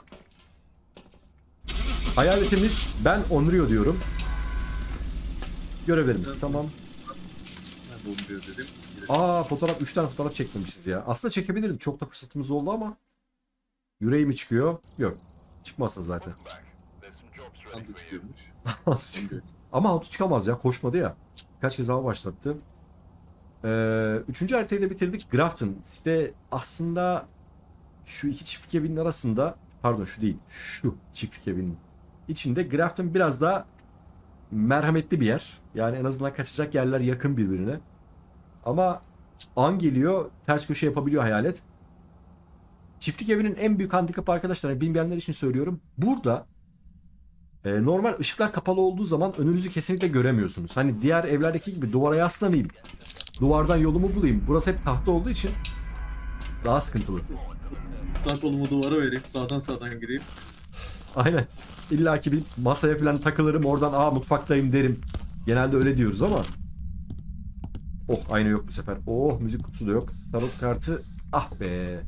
Speaker 1: Hayaletimiz ben Onryo diyorum. Görevlerimiz
Speaker 2: Ben-
Speaker 1: tamam.
Speaker 2: Ben de onu diyor dedim.
Speaker 1: Aa fotoğraf üç tane fotoğraf çekmemişiz ya. Aslında çekebiliriz. Çok da fırsatımız oldu ama. Yüreği mi çıkıyor? Yok. Çıkmazsa zaten.
Speaker 2: Andı çıkıyormuş.
Speaker 1: Altı çıkıyor. Ama altı çıkamaz ya. Koşmadı ya. Kaç kez daha başlattı. Ee, üçüncü haritayı da bitirdik. Grafton. İşte aslında şu iki çiftlik evinin arasında, pardon şu değil. Şu çiftlik evinin içinde Grafton biraz daha merhametli bir yer. Yani en azından kaçacak yerler yakın birbirine. Ama an geliyor ters köşe yapabiliyor hayalet. Çiftlik evinin en büyük handikapı arkadaşlar, bilmeyenler için söylüyorum. Burada e, normal ışıklar kapalı olduğu zaman önünüzü kesinlikle göremiyorsunuz. Hani diğer evlerdeki gibi duvara yaslanayım, duvardan yolumu bulayım. Burası hep tahta olduğu için daha sıkıntılı.
Speaker 2: Sağ kolumu duvara vereyim. Sağdan sağdan gireyim.
Speaker 1: Aynen. İlla ki bir masaya falan takılırım, oradan aa mutfaktayım derim. Genelde öyle diyoruz ama. Oh ayna yok bu sefer. Oh müzik kutusu da yok. Tarot kartı. Ah be.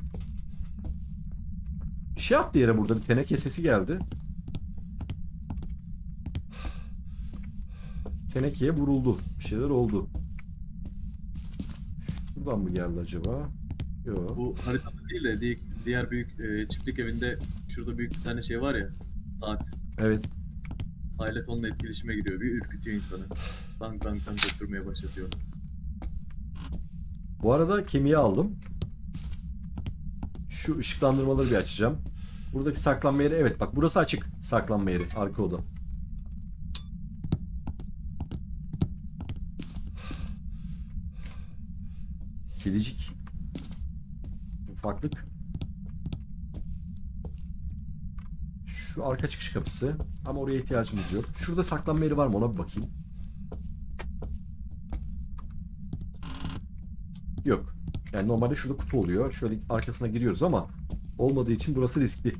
Speaker 1: Bir şey attı yere burada. Bir teneke sesi geldi. Tenekeye vuruldu. Bir şeyler oldu. Buradan mı geldi acaba? Yok.
Speaker 2: Bu haritada değil de di- diğer büyük e, çiftlik evinde şurada büyük bir tane şey var ya. Saat.
Speaker 1: Evet.
Speaker 2: Hayalet onunla etkileşime giriyor. Bir ürkütüyor insanı. Tank tank tank götürmeye başlatıyor onu.
Speaker 1: Bu arada kemiği aldım. Şu ışıklandırmaları bir açacağım. Buradaki saklanma yeri, evet bak burası açık saklanma yeri, arka oda. Kedicik. Ufaklık. Şu arka çıkış kapısı. Ama oraya ihtiyacımız yok. Şurada saklanma yeri var mı, ona bir bakayım. Yok. Yani normalde şurada kutu oluyor. Şöyle arkasına giriyoruz ama olmadığı için burası riskli.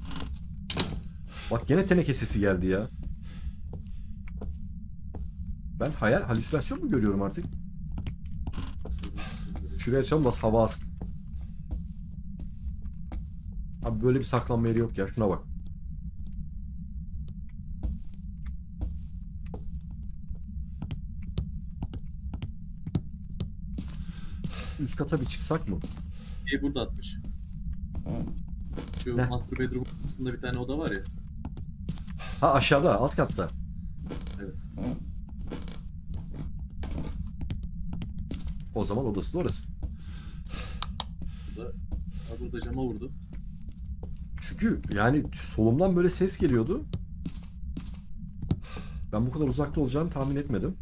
Speaker 1: Bak gene teneke sesi geldi ya. Ben hayal, halüsinasyon mu görüyorum artık? Şuraya açalım, bas hava alsın. Abi böyle bir saklanma yeri yok ya. Şuna bak. Üst kata bir çıksak mı?
Speaker 2: Şey burada atmış. Şu
Speaker 1: Ne?
Speaker 2: master bedroom odasında bir tane oda var ya.
Speaker 1: Ha aşağıda, alt katta.
Speaker 2: Evet.
Speaker 1: O zaman odası da orası.
Speaker 2: burada cama vurdu.
Speaker 1: Çünkü yani solumdan böyle ses geliyordu. Ben bu kadar uzakta olacağını tahmin etmedim.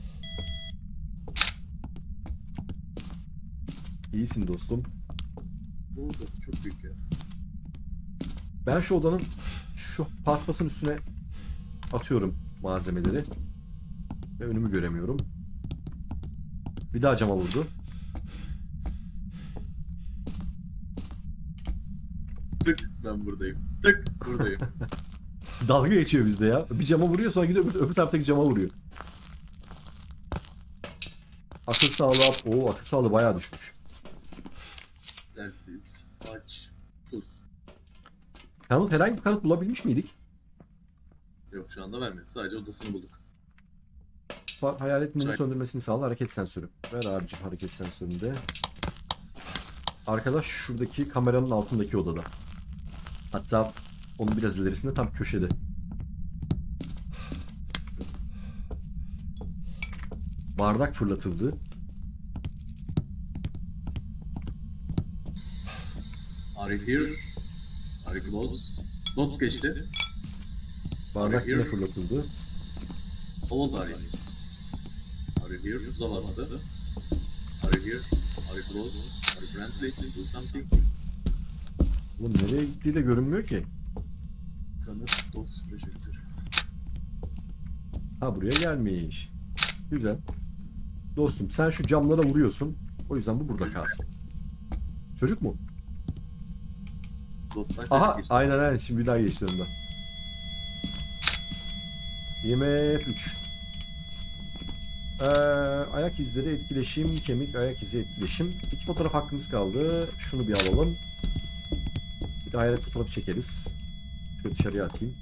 Speaker 1: İyisin dostum.
Speaker 2: Bu oda çok büyük ya.
Speaker 1: Ben şu odanın şu paspasın üstüne atıyorum malzemeleri. Ve önümü göremiyorum. Bir daha cama vurdu.
Speaker 2: Tık ben buradayım. Tık buradayım.
Speaker 1: Dalga geçiyor bizde ya. Bir cama vuruyor, sonra gidiyor öbür, öbür taraftaki cama vuruyor. Akıl sağlığı... Oo, akıl sağlığı bayağı düşmüş.
Speaker 2: Telsiz, aç, tuz.
Speaker 1: Kanıt, herhangi bir kanıt bulabilmiş miydik?
Speaker 2: Yok şu anda vermedi. Sadece odasını bulduk.
Speaker 1: Ha- Hayalet mumu
Speaker 2: Çay.
Speaker 1: söndürmesini sağla, hareket sensörü. Ver abicim hareket sensörünü de. Arkadaş şuradaki kameranın altındaki odada. Hatta onun biraz ilerisinde, tam köşede. Bardak fırlatıldı.
Speaker 2: Are you here? Are you close? Dots geçti.
Speaker 1: Bardak
Speaker 2: Are
Speaker 1: yine
Speaker 2: you here?
Speaker 1: fırlatıldı.
Speaker 2: Old are you? Are you here? Tuza bastı. Are you here? Are you close? Are you friendly? Do something.
Speaker 1: Oğlum nereye gittiği de görünmüyor ki.
Speaker 2: Kanıt, dots, projektör.
Speaker 1: Ha, buraya gelmiş. Güzel. Dostum sen şu camlara vuruyorsun. O yüzden bu burada kalsın. Çocuk mu?
Speaker 2: Dostlar
Speaker 1: Aha,
Speaker 2: geçti.
Speaker 1: aynen aynen, şimdi bir daha geçti önümden. I M F üç. Ee, ayak izleri etkileşim, kemik ayak izi etkileşim. İki fotoğraf hakkımız kaldı. Şunu bir alalım. Bir de hayalet fotoğrafı çekeriz. Şöyle dışarıya atayım.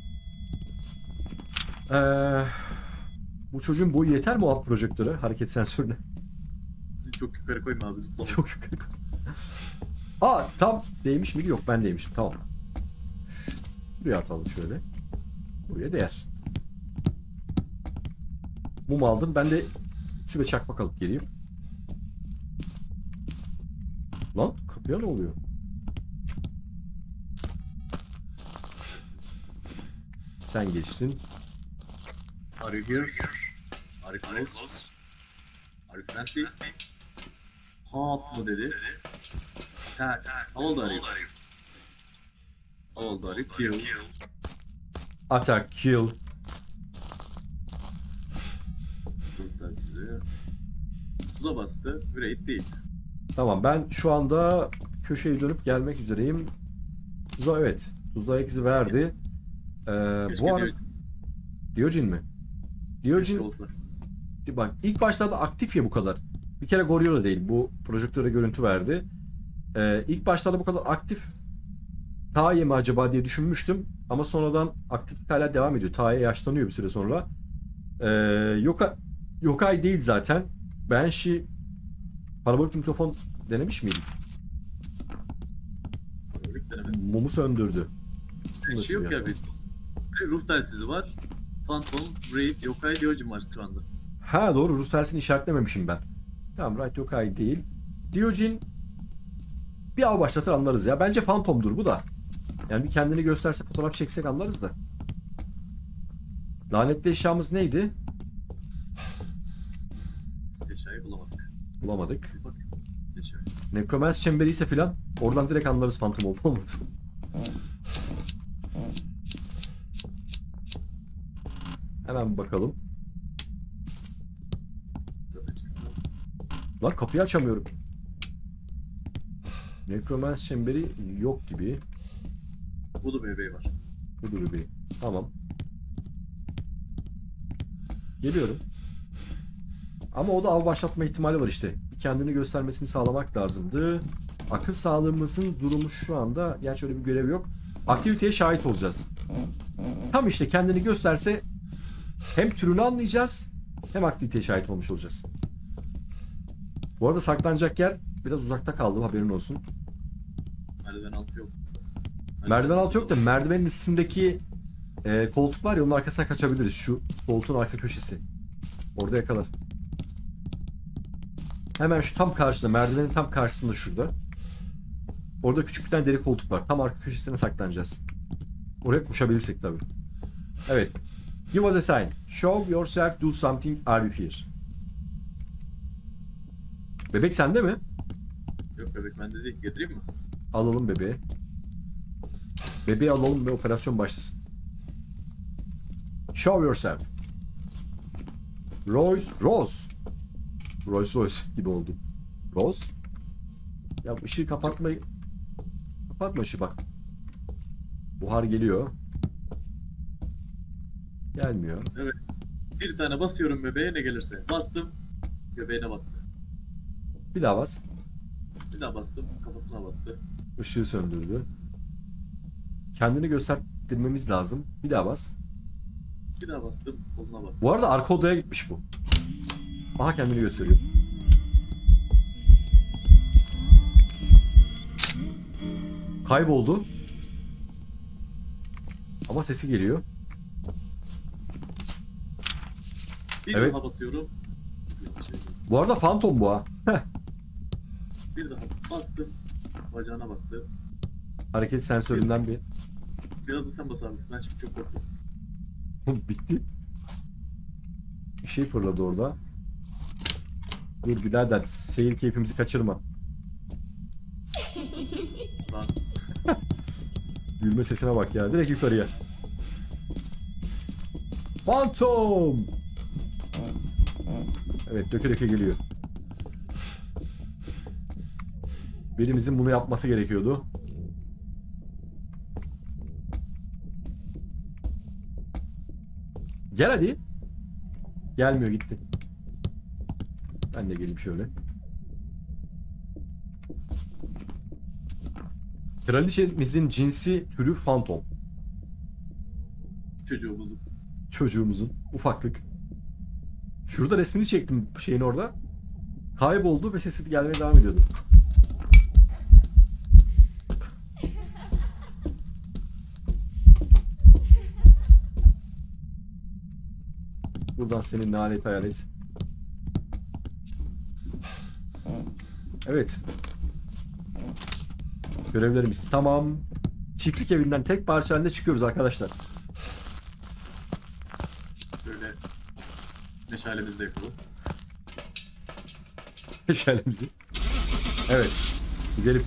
Speaker 1: Ee, bu çocuğun boyu yeter mi o alt projektöre, hareket sensörüne?
Speaker 2: Çok yukarı koyma abi zıplamasın.
Speaker 1: Çok yukarı koy. Aa, tam değmiş miydi? Yok, ben değmişim. Tamam. Buraya atalım şöyle. Buraya değer. Mum aldım. Ben de sübe çakmak alıp geleyim. Lan kapıya ne oluyor? Sen geçtin.
Speaker 2: Are you here? Are you close? Are you friendly? Hot mı dedi? Attack. How old are you? How old are you? Kill.
Speaker 1: Attack, kill.
Speaker 2: Buradan size. Tuza bastı. Raid değil.
Speaker 1: Tamam, ben şu anda köşeyi dönüp gelmek üzereyim. Tuzla, evet. Tuzla ayak izi verdi. Ee,
Speaker 2: Keşke
Speaker 1: bu arada...
Speaker 2: Diyojen-
Speaker 1: Diyojen mi?
Speaker 2: Keşke
Speaker 1: Diyojen...
Speaker 2: olsa.
Speaker 1: Bak ilk başlarda aktif ya bu kadar. Bir kere Gorilla değil. Bu projektöre görüntü verdi. Ee, ilk başlarda bu kadar aktif. Taye mi acaba diye düşünmüştüm. Ama sonradan aktiflik hala devam ediyor. Taye yaşlanıyor bir süre sonra. Ee, Yoka, Yokai değil zaten. Banshee parabolik mikrofon denemiş miydik?
Speaker 2: Öyle denemedim.
Speaker 1: Mumu söndürdü.
Speaker 2: Bir şey yok ya bir. Ruh telsizi var. Phantom, Raid, Yokai, Diyojen var şu anda.
Speaker 1: Ha doğru, Rus tersini işaretlememişim ben. Tamam, Right Yokai değil. Diyojen bir av başlatır anlarız ya. Bence Phantom'dur bu da. Yani bir kendini gösterse, fotoğraf çeksek anlarız da. Lanetli eşyamız neydi?
Speaker 2: Eşyayı bulamadık.
Speaker 1: Bulamadık.
Speaker 2: Bir bakayım. Eşyayı.
Speaker 1: Necromancer çemberi ise filan oradan direkt anlarız Phantom olup olmadığını. Hemen bir bakalım. Lan kapıyı açamıyorum. Necromancer çemberi yok gibi.
Speaker 2: Bu da bebeği var.
Speaker 1: Budur bebeği. Tamam. Geliyorum. Ama o da av başlatma ihtimali var işte. Kendini göstermesini sağlamak lazımdı. Akıl sağlığımızın durumu şu anda... Gerçi öyle bir görev yok. Aktiviteye şahit olacağız. Tam işte kendini gösterse hem türünü anlayacağız hem aktiviteye şahit olmuş olacağız. Bu arada saklanacak yer biraz uzakta kaldı, haberin olsun.
Speaker 2: Merdiven altı yok.
Speaker 1: Merdiven altı yok da merdivenin üstündeki e, koltuk var ya, onun arkasına kaçabiliriz. Şu koltuğun arka köşesi. Orada yakalar. Hemen şu tam karşıda, merdivenin tam karşısında şurada. Orada küçük bir tane deri koltuk var. Tam arka köşesine saklanacağız. Oraya koşabilirsek tabii. Evet. Give us a sign. Show yourself, do something, are you here? Bebek sende mi?
Speaker 2: Yok bebek bende değil. Getireyim mi?
Speaker 1: Alalım bebeği. Bebeği alalım ve operasyon başlasın. Show yourself. Rose, Rose. Rolls Royce gibi oldu. Rose. Ya ışığı kapatmayı... Kapatma ışığı bak. Buhar geliyor. Gelmiyor.
Speaker 2: Evet. Bir tane basıyorum bebeğe ne gelirse. Bastım. Göbeğine battı.
Speaker 1: Bir daha bas.
Speaker 2: Bir daha bastım. Kafasına battı.
Speaker 1: Işığı söndürdü. Kendini göstermemiz lazım. Bir daha bas.
Speaker 2: Bir daha bastım. Koluna battı.
Speaker 1: Bu arada arka odaya gitmiş bu. Aha kendini gösteriyor. Kayboldu. Ama sesi geliyor.
Speaker 2: Bir
Speaker 1: Evet.
Speaker 2: daha basıyorum.
Speaker 1: Bu arada Phantom bu ha.
Speaker 2: Bir daha bastım. Bacağına battı.
Speaker 1: Hareket sensöründen bir...
Speaker 2: Biraz da sen bas abi. Ben şimdi çok korktum.
Speaker 1: Bitti. Bir şey fırladı orada. Dur birader, seyir keyfimizi kaçırma.
Speaker 2: Lan.
Speaker 1: Gülme sesine bak ya, direkt yukarıya. Phantom! Evet, döke döke geliyor. Birimizin bunu yapması gerekiyordu. Gel hadi. Gelmiyor, gitti. Ben de geleyim şöyle. Kraliçemizin cinsi türü Phantom.
Speaker 2: Çocuğumuzun.
Speaker 1: Çocuğumuzun ufaklık. Şurada resmini çektim şeyin orada. Kayboldu ve sesi gelmeye devam ediyordu. Buradan senin nalet hayalet. Evet. Görevlerimiz tamam. Çiftlik evinden tek parça halinde çıkıyoruz arkadaşlar.
Speaker 2: Böyle meşalemizi de yapalım.
Speaker 1: Meşalemizi. Evet. Gidelim.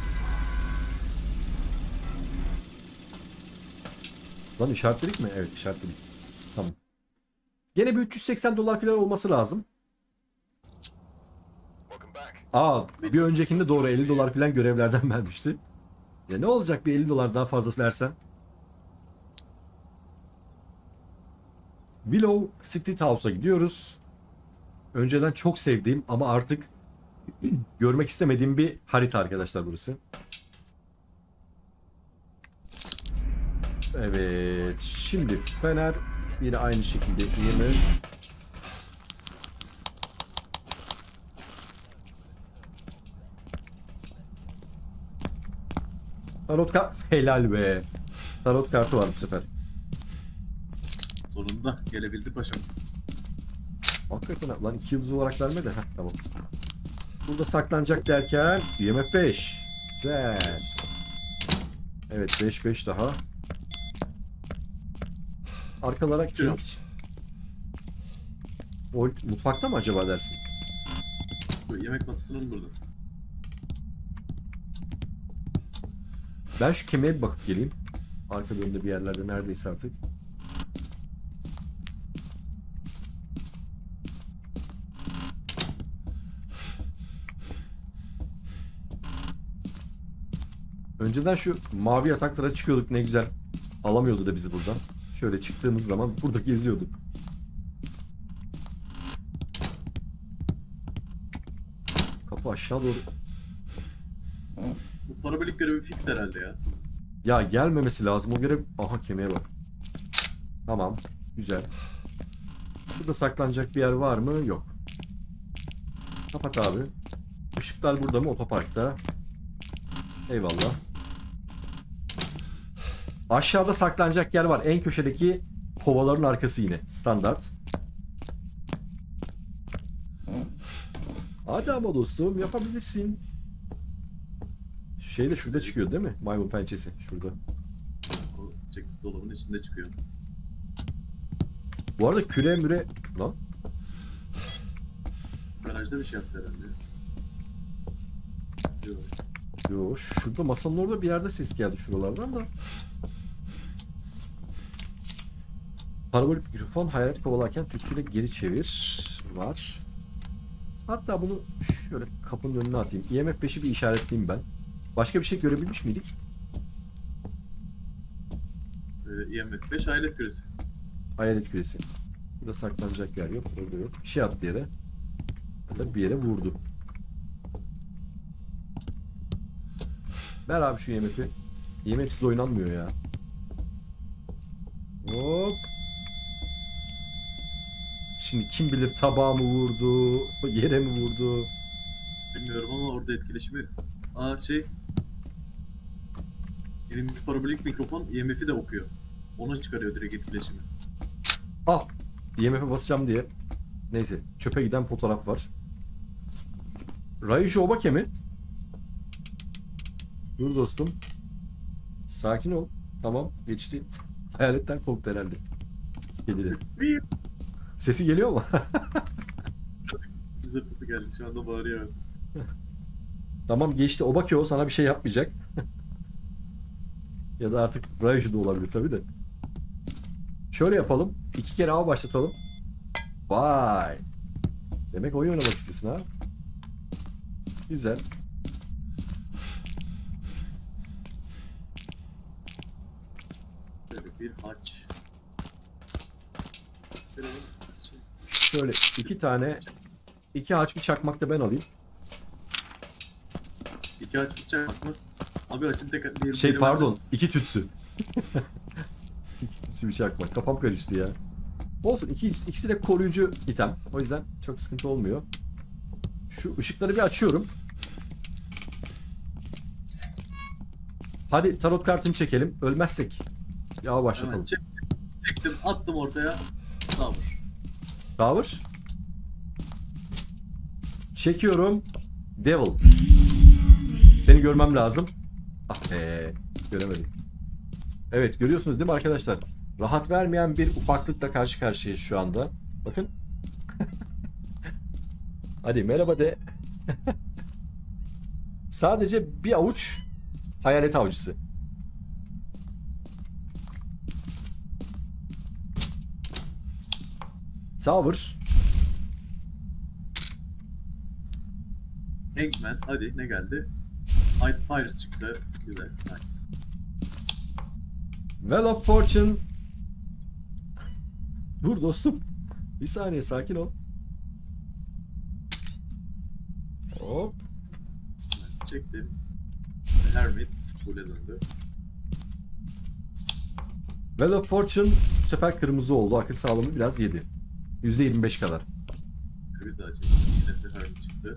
Speaker 1: Lan işaretledik mi? Evet işaretledik. Tamam. Gene bir üç yüz seksen dolar falan olması lazım. Aa, bir öncekinde doğru elli dolar falan görevlerden vermişti. Ya ne olacak bir elli dolar daha fazla versen? Willow Street House'a gidiyoruz. Önceden çok sevdiğim ama artık görmek istemediğim bir harita arkadaşlar burası. Evet, şimdi Fener yine aynı şekilde yine. Tarot kart helal be. Tarot kartı var bu sefer.
Speaker 2: Sonunda gelebildi paşamız.
Speaker 1: Hakikaten lan iki yıldız olarak verme de. Heh, tamam. Burada saklanacak derken I M F beş. Güzel. Evet beş beş daha. Arkalara kemik. O mutfakta mı acaba dersin?
Speaker 2: Bu yemek masasının burada.
Speaker 1: Ben şu kemiğe bir bakıp geleyim. Arka bölümde bir yerlerde neredeyse artık. Önceden şu mavi yataklara çıkıyorduk ne güzel. Alamıyordu da bizi buradan. Şöyle çıktığımız zaman burada geziyorduk. Kapı aşağı doğru.
Speaker 2: Bu parabolik görevi fix herhalde ya.
Speaker 1: Ya gelmemesi lazım o görev. Aha kemiğe bak. Tamam. Güzel. Burada saklanacak bir yer var mı? Yok. Kapat abi. Işıklar burada mı? Otoparkta. Eyvallah. Aşağıda saklanacak yer var. En köşedeki kovaların arkası yine. Standart. Hadi ama dostum yapabilirsin. Şey de şurada çıkıyor değil mi? Maymun pençesi şurada.
Speaker 2: O çek dolabın içinde çıkıyor.
Speaker 1: Bu arada küre müre... Lan
Speaker 2: Garajda bir şey yaptı herhalde. Yok.
Speaker 1: yo, şurada masanın orada bir yerde ses geldi şuralardan da. Parabolik mikrofon, hayalet kovalarken tütsüyle geri çevir var. Hatta bunu şöyle kapının önüne atayım. I M F beşi bir işaretleyeyim ben. Başka bir şey görebilmiş miydik?
Speaker 2: Ee, I M F beş hayalet küresi.
Speaker 1: Hayalet küresi. Burada saklanacak yer yok. Orada yok. Bir şey attı yere. Hatta bir yere vurdu. Ver abi şu I M F'i. I M F'siz oynanmıyor ya. Hop. Şimdi kim bilir tabağa mı vurdu, yere mi vurdu?
Speaker 2: Bilmiyorum ama orada etkileşimi... Aa şey... Elimdeki parabolik mikrofon I M F'i de okuyor. Ona çıkarıyor direkt etkileşimi.
Speaker 1: Ah! I M F'e basacağım diye. Neyse. Çöpe giden fotoğraf var. Raijo Obake mi? Dur dostum. Sakin ol. Tamam. Geçti. Hayaletten korktu herhalde. Kedide. Sesi geliyor mu?
Speaker 2: Cızırtısı geldi. Şu anda bağırıyor.
Speaker 1: Tamam geçti. Obake o sana bir şey yapmayacak. Ya da artık Raijo da olabilir tabii de. Şöyle yapalım. İki kere av başlatalım. Vay. Demek oyun oynamak istiyorsun ha. Güzel.
Speaker 2: Böyle bir haç. Böyle bir haç.
Speaker 1: Şöyle iki tane iki haç bir çakmak da ben alayım.
Speaker 2: İki haç bıçak mı? Abi açın tek bir
Speaker 1: Şey pardon, iki tütsü. İki tütsü bir çakmak. Kafam karıştı ya. Olsun, iki, ikisi de koruyucu item. O yüzden çok sıkıntı olmuyor. Şu ışıkları bir açıyorum. Hadi tarot kartını çekelim. Ölmezsek ya başlatalım.
Speaker 2: Hemen çek, çektim, attım ortaya. Tamam.
Speaker 1: Tower. Çekiyorum. Devil. Seni görmem lazım. Ah be, göremedim. Evet, görüyorsunuz değil mi arkadaşlar? Rahat vermeyen bir ufaklıkla karşı karşıyayız şu anda. Bakın. Hadi merhaba de. Sadece bir avuç hayalet avcısı. Tower.
Speaker 2: Eggman, hadi ne geldi? Hyde Pirates çıktı. Güzel, nice.
Speaker 1: Well of Fortune. Dur dostum. Bir saniye sakin ol. Hop.
Speaker 2: Hemen çektim. Hermit, full'e döndü.
Speaker 1: Well of Fortune bu sefer kırmızı oldu. Akıl sağlığımı biraz yedi. yüzde yirmi beş kadar.
Speaker 2: Bir daha çektim. Yine de Hermit çıktı.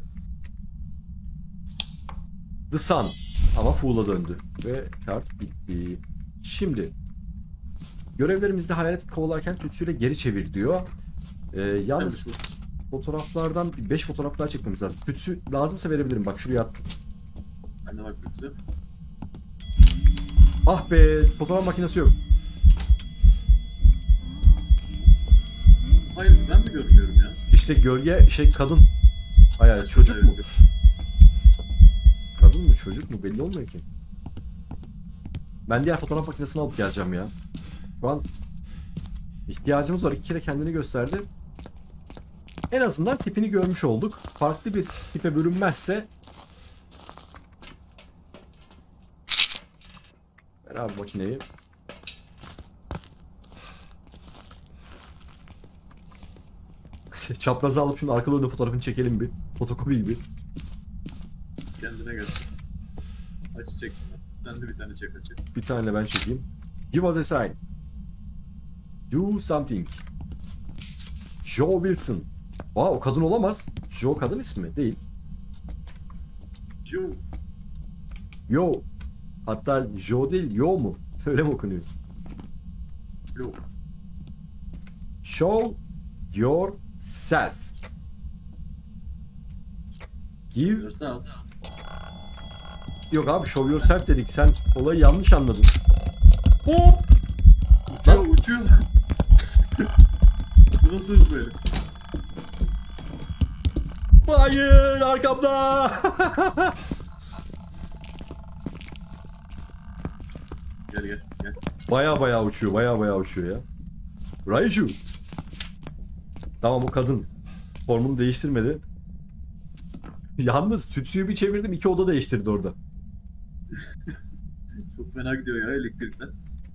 Speaker 1: The Sun. Ama Fool'a döndü. Ve kart bitti. Şimdi görevlerimizde hayalet kovalarken tütsüyle geri çevir diyor. Ee, yalnız
Speaker 2: Tabii.
Speaker 1: fotoğraflardan beş fotoğraf daha çekmemiz lazım. Tütsü lazımsa verebilirim. Bak şuraya attım.
Speaker 2: Ben de bak lütfen.
Speaker 1: Ah be, fotoğraf makinesi yok.
Speaker 2: Hayır, ben mi görmüyorum ya?
Speaker 1: İşte gölge şey kadın. Hayalet
Speaker 2: Ben
Speaker 1: çocuk mu?
Speaker 2: evet.
Speaker 1: Kadın mı çocuk mu belli olmuyor ki. Ben diğer fotoğraf makinesini alıp geleceğim ya. Şu an ihtiyacımız var. İki kere kendini gösterdi. En azından tipini görmüş olduk. Farklı bir tipe bölünmezse ver abi makineyi. Çaprazı alıp şunun arkalı önü fotoğrafını çekelim bir. Fotokopi gibi.
Speaker 2: Kendine gelsin. Açı çektim. Sen de bir tane çek açı.
Speaker 1: Bir tane ben çekeyim. Give us a sign. Do something. Joe Wilson. Aa, o kadın olamaz. Joe kadın ismi değil.
Speaker 2: Yo.
Speaker 1: Yo. Hatta Joe değil, Yo mu? Öyle mi okunuyor?
Speaker 2: Yo.
Speaker 1: Show yourself. Give
Speaker 2: Yourself.
Speaker 1: Yok abi, show yourself dedik. Sen olayı yanlış anladın. Hop!
Speaker 2: Uçuyor uçuyor. Bu nasıl hız böyle?
Speaker 1: Hayır, arkamda.
Speaker 2: Gel gel gel.
Speaker 1: Baya baya uçuyor, baya baya uçuyor ya. Raiju. Tamam, o kadın. Formunu değiştirmedi. Yalnız tütsüyü bir çevirdim, iki oda değiştirdi orada.
Speaker 2: Çok fena gidiyor ya elektrikler.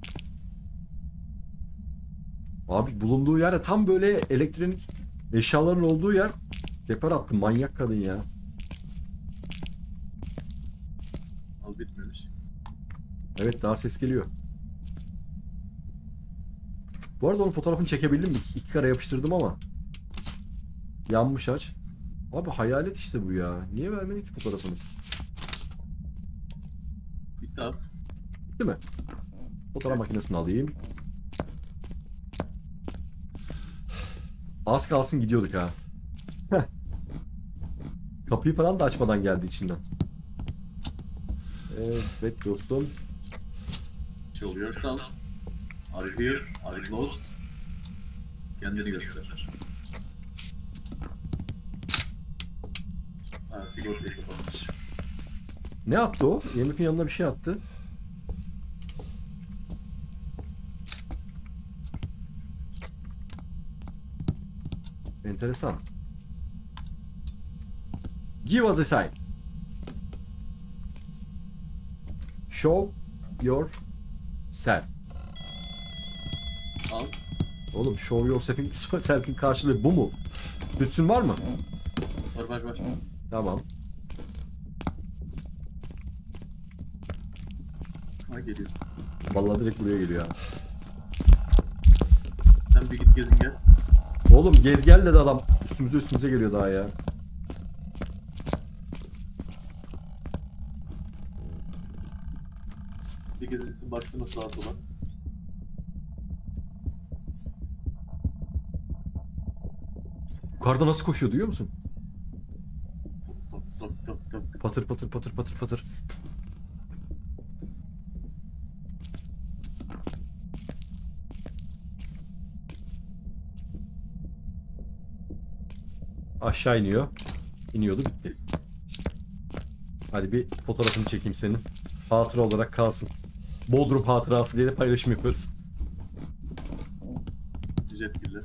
Speaker 1: Abi bulunduğu yerde tam böyle elektronik eşyaların olduğu yer. Depar attı, manyak kadın ya.
Speaker 2: Al bitmemiş.
Speaker 1: Evet, daha ses geliyor. Bu arada onun fotoğrafını çekebildim mi? İki, iki kare yapıştırdım ama. Yanmış aç. Abi hayalet işte bu ya. Niye vermedin ki fotoğrafını?
Speaker 2: Bitti abi.
Speaker 1: Değil mi? Fotoğraf makinesini alayım. Az kalsın gidiyorduk ha. Heh. Kapıyı falan da açmadan geldi içinden. Evet dostum.
Speaker 2: Show yourself. Are you here? Are you close? Kendini göster. Ha, sigortayı kapatmış.
Speaker 1: Ne attı o? Yemek'in yanına bir şey attı. Enteresan. Give us a sign. Show yourself.
Speaker 2: Al.
Speaker 1: Oğlum, show yourself'in self'in karşılığı bu mu? Lütfün var mı?
Speaker 2: Var var var.
Speaker 1: Tamam.
Speaker 2: Ha geliyor.
Speaker 1: Vallahi direkt buraya geliyor ha.
Speaker 2: Sen bir git gezin gel.
Speaker 1: Oğlum gez gel dedi adam. Üstümüze üstümüze geliyor daha ya.
Speaker 2: Bir gezinsin baksana sağa sola.
Speaker 1: Yukarıda nasıl koşuyor duyuyor musun?
Speaker 2: Top top top top.
Speaker 1: Patır patır patır patır patır. Aşağı iniyor. İniyordu, bitti. Hadi bir fotoğrafını çekeyim senin. Hatıra olarak kalsın. Bodrum hatırası diye de paylaşım yaparız.
Speaker 2: Jetgiller.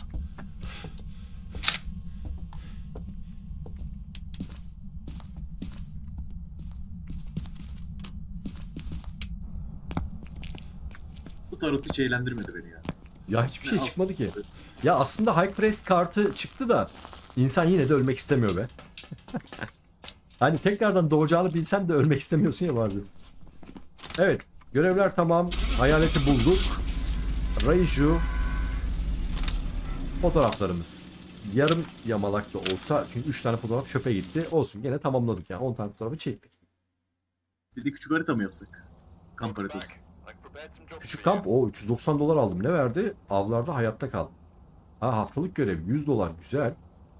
Speaker 2: Bu tarot hiç eğlendirmedi beni ya.
Speaker 1: Ya hiçbir şey
Speaker 2: Ne,
Speaker 1: çıkmadı
Speaker 2: al.
Speaker 1: ki. Ya aslında High Press kartı çıktı da insan yine de ölmek istemiyor be. Hani tekrardan doğacağını bilsen de ölmek istemiyorsun ya bazen. Evet, görevler tamam. Hayaleti bulduk. Raiju. Fotoğraflarımız. Yarım yamalak da olsa, çünkü üç tane fotoğraf çöpe gitti. Olsun, gene tamamladık yani. on tane fotoğrafı çektik.
Speaker 2: Bir de küçük harita mı yapsak? Kamp haritası.
Speaker 1: Küçük kamp, o üç yüz doksan dolar aldım. Ne verdi? Avlarda hayatta kal. Ha, haftalık görev yüz dolar, güzel.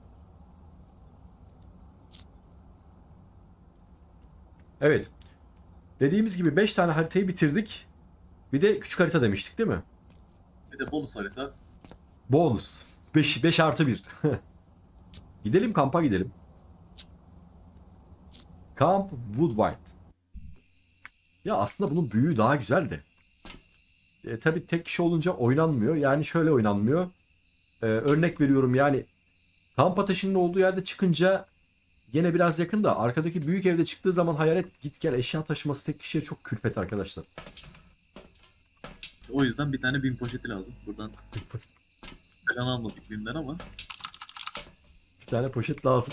Speaker 1: Evet. Dediğimiz gibi beş tane haritayı bitirdik. Bir de küçük harita demiştik değil mi?
Speaker 2: Bir de bonus harita.
Speaker 1: Bonus. beş, beş artı bir. Gidelim, kampa gidelim. Kamp Woodwide. Ya aslında bunun büyüğü daha güzel de. E, tabii tek kişi olunca oynanmıyor. Yani şöyle oynanmıyor. E, örnek veriyorum yani. Kamp ateşinin olduğu yerde çıkınca gene biraz yakın da arkadaki büyük evde çıktığı zaman hayalet git gel eşya taşıması tek kişiye çok külfet arkadaşlar.
Speaker 2: O yüzden bir tane bin poşeti lazım. Buradan falan almadık binden ama.
Speaker 1: Bir tane poşet lazım.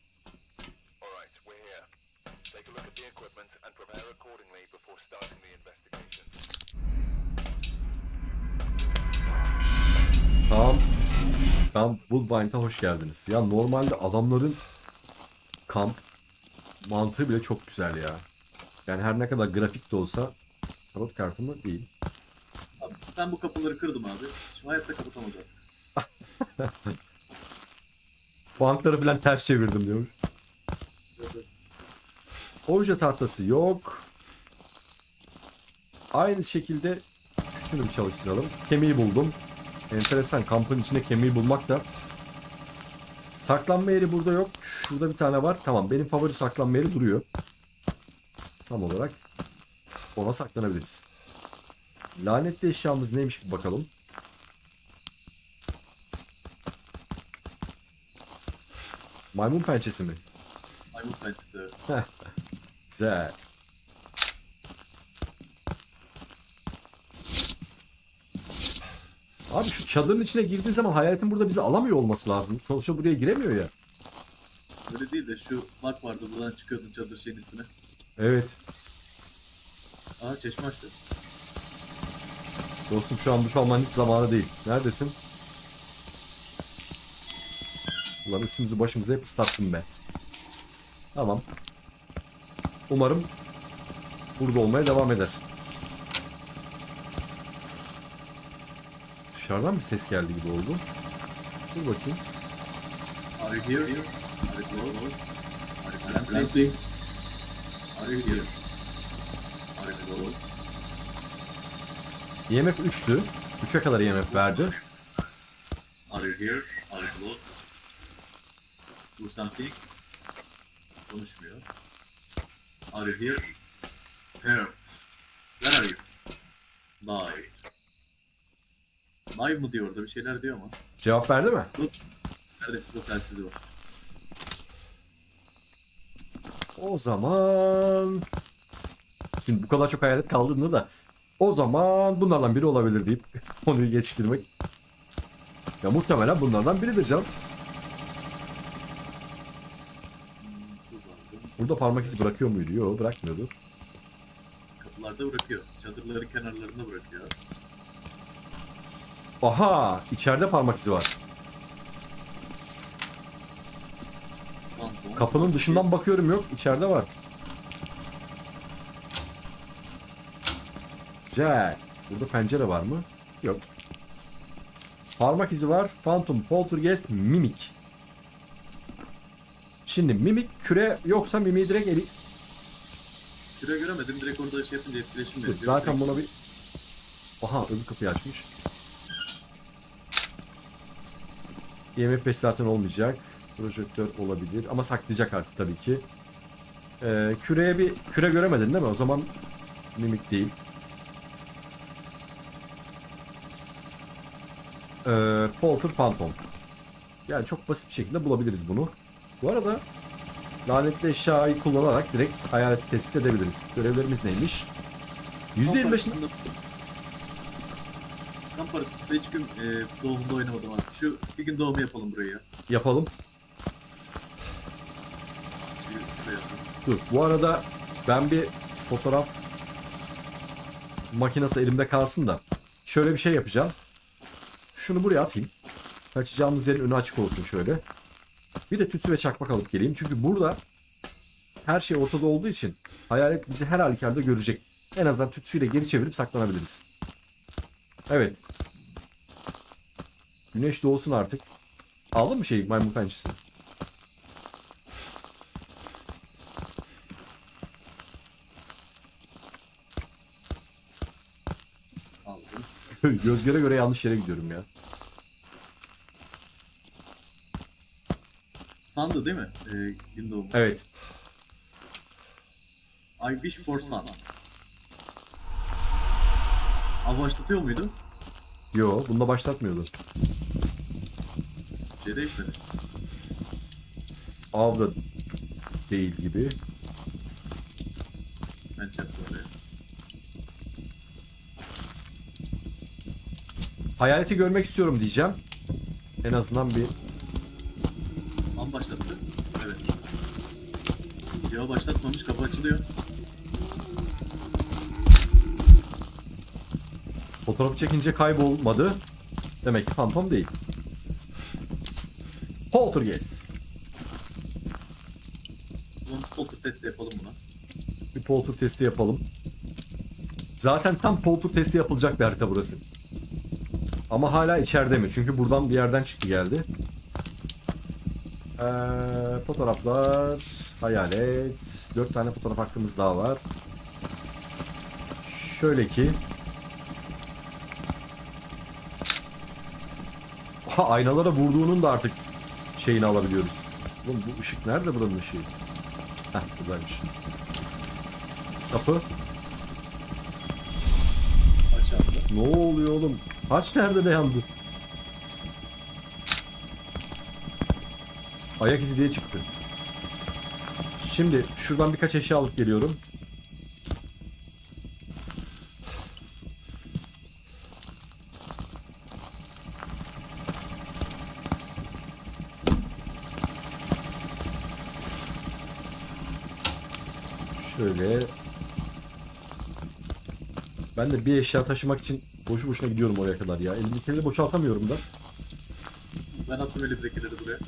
Speaker 1: Tamam. Kamp Woodbine'a hoş geldiniz. Ya normalde adamların kamp mantığı bile çok güzel ya. Yani her ne kadar grafik de olsa tarot kartı mı değil.
Speaker 2: Abi, ben bu kapıları kırdım abi. Şu hayatta kapatamadım.
Speaker 1: Bankları falan ters çevirdim diyormuş. Obje tahtası yok. Aynı şekilde şunu bir çalıştıralım. Kemiği buldum. Enteresan, kampın içinde kemiği bulmak da. Saklanma yeri burada yok. Şurada bir tane var. Tamam, benim favori saklanma yeri duruyor. Tam olarak ona saklanabiliriz. Lanetli eşyamız neymiş bir bakalım. Maymun pençesi mi?
Speaker 2: Maymun pençesi.
Speaker 1: Güzel. Abi şu çadırın içine girdiği zaman hayaletin burada bizi alamıyor olması lazım. Sonuçta buraya giremiyor ya.
Speaker 2: Öyle değil de şu bak vardı, buradan çıkıyordun çadır şeyin üstüne.
Speaker 1: Evet.
Speaker 2: Aa, çeşme açtı.
Speaker 1: Dostum şu an duş almanın hiç zamanı değil. Neredesin? Ulan üstümüzü başımızı hep ıslattım be. Tamam. Umarım burada olmaya devam eder. Dışarıdan bir ses geldi gibi oldu. Dur bakayım.
Speaker 2: Are you here? Are you close? Are you friendly? Are you here? Are you close?
Speaker 1: I M F üçtü. üçe kadar I M F verdi.
Speaker 2: Are you here? Are you close? Do something. Konuşmuyor. Are you here? Hurt. Where are you? Die. Die mı diyor orada, bir şeyler diyor ama.
Speaker 1: Cevap verdi mi?
Speaker 2: Nerede bu telsizi var?
Speaker 1: O zaman... Şimdi bu kadar çok hayalet kaldığında da o zaman bunlardan biri olabilir deyip konuyu geçiştirmek. Ya muhtemelen bunlardan biridir canım. Burada parmak izi bırakıyor muydu? Yok, bırakmıyordu.
Speaker 2: Kapılarda bırakıyor. Çadırların kenarlarında bırakıyor.
Speaker 1: Aha! İçeride parmak izi var.
Speaker 2: Phantom.
Speaker 1: Kapının dışından bakıyorum, yok. İçeride var. Güzel. Burada pencere var mı? Yok. Parmak izi var. Phantom, Poltergeist, Mimik. Şimdi Mimik küre yoksa Mimik'i direkt eli...
Speaker 2: Küre göremedim. Direkt orada şey yapınca etkileşim
Speaker 1: Dur,
Speaker 2: veriyor.
Speaker 1: zaten buna bir... Aha, öbür kapıyı açmış. I M F beş zaten olmayacak. Projektör olabilir ama saklayacak artık tabii ki. Ee, küreye bir... Küre göremedin değil mi? O zaman Mimik değil. Ee, Polter Phantom. Yani çok basit bir şekilde bulabiliriz bunu. Bu arada lanetli eşyayı kullanarak direkt hayaleti tespit edebiliriz. Görevlerimiz neymiş? yüzde yirmi beş'in...
Speaker 2: Kamp Partisi'nde hiç gün e, doğumunda oynamadım abi. Şu bir gün doğumu yapalım buraya ya.
Speaker 1: Yapalım.
Speaker 2: Şuraya, şuraya yapalım.
Speaker 1: Dur, bu arada ben bir fotoğraf makinesi elimde kalsın da şöyle bir şey yapacağım. Şunu buraya atayım. Kaçacağımız yerin önü açık olsun şöyle. Bir de tütsü ve çakmak alıp geleyim. Çünkü burada her şey ortada olduğu için hayalet bizi her halükarda görecek. En azından tütsüyle geri çevirip saklanabiliriz. Evet. Güneş doğsun artık. Aldın mı şey maymun pençesini?
Speaker 2: Aldım.
Speaker 1: Göz göre göre yanlış yere gidiyorum ya.
Speaker 2: Sun'dı değil mi? E, gün doğumu.
Speaker 1: Evet.
Speaker 2: I wish for sun. Abi başlatıyor muydu?
Speaker 1: Yo, bunda başlatmıyordu.
Speaker 2: Şey değişmedi.
Speaker 1: Av da değil gibi.
Speaker 2: Ben çarptım oraya.
Speaker 1: Hayaleti görmek istiyorum diyeceğim. En azından bir...
Speaker 2: Tam başlattı. Evet. Ya başlatmamış, kapı açılıyor.
Speaker 1: Fotoğrafı çekince kaybolmadı. Demek ki fantom değil. Poltergeist.
Speaker 2: Bunu polter testi yapalım buna.
Speaker 1: Bir polter testi yapalım. Zaten tam polter testi yapılacak bir harita burası. Ama hala içeride mi? Çünkü buradan bir yerden çıktı geldi. Ee, fotoğraflar. hayalet. dört tane fotoğraf hakkımız daha var. Şöyle ki. Ha, aynalara vurduğunun da artık şeyini alabiliyoruz. Oğlum bu ışık nerede, buranın ışığı? Heh, buradaymış. Kapı.
Speaker 2: Aşağıda.
Speaker 1: Ne oluyor oğlum? Haç nerede de yandı? Ayak izi diye çıktı. Şimdi şuradan birkaç eşya alıp geliyorum. Şöyle. Ben de bir eşya taşımak için boşu boşuna gidiyorum oraya kadar ya. Elimdekileri boşaltamıyorum da.
Speaker 2: Ben attım elimdekileri buraya.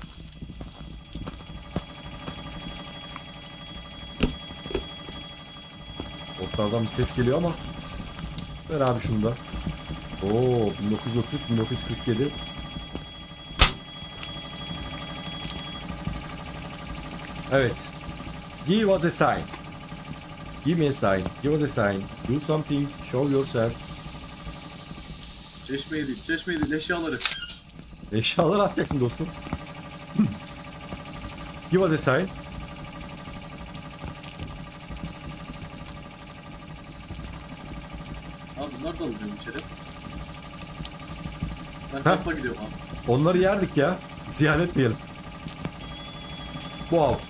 Speaker 1: Otlardan bir ses geliyor ama. Ver abi şunu da. Oo, bin dokuz yüz otuz üç bin dokuz yüz kırk yedi. Evet. Give us a sign. Give me a sign. Give us a sign. Do something. Show yourself.
Speaker 2: Çeşmeyi değil, çeşmeyi değil, eşyaları.
Speaker 1: Eşyalar atacaksın dostum. Give us a sign.
Speaker 2: Abi bunlar da alınıyor içeri. Ben
Speaker 1: Heh.
Speaker 2: kampa gidiyorum abi.
Speaker 1: Onları yerdik ya. Ziyan etmeyelim. Wow.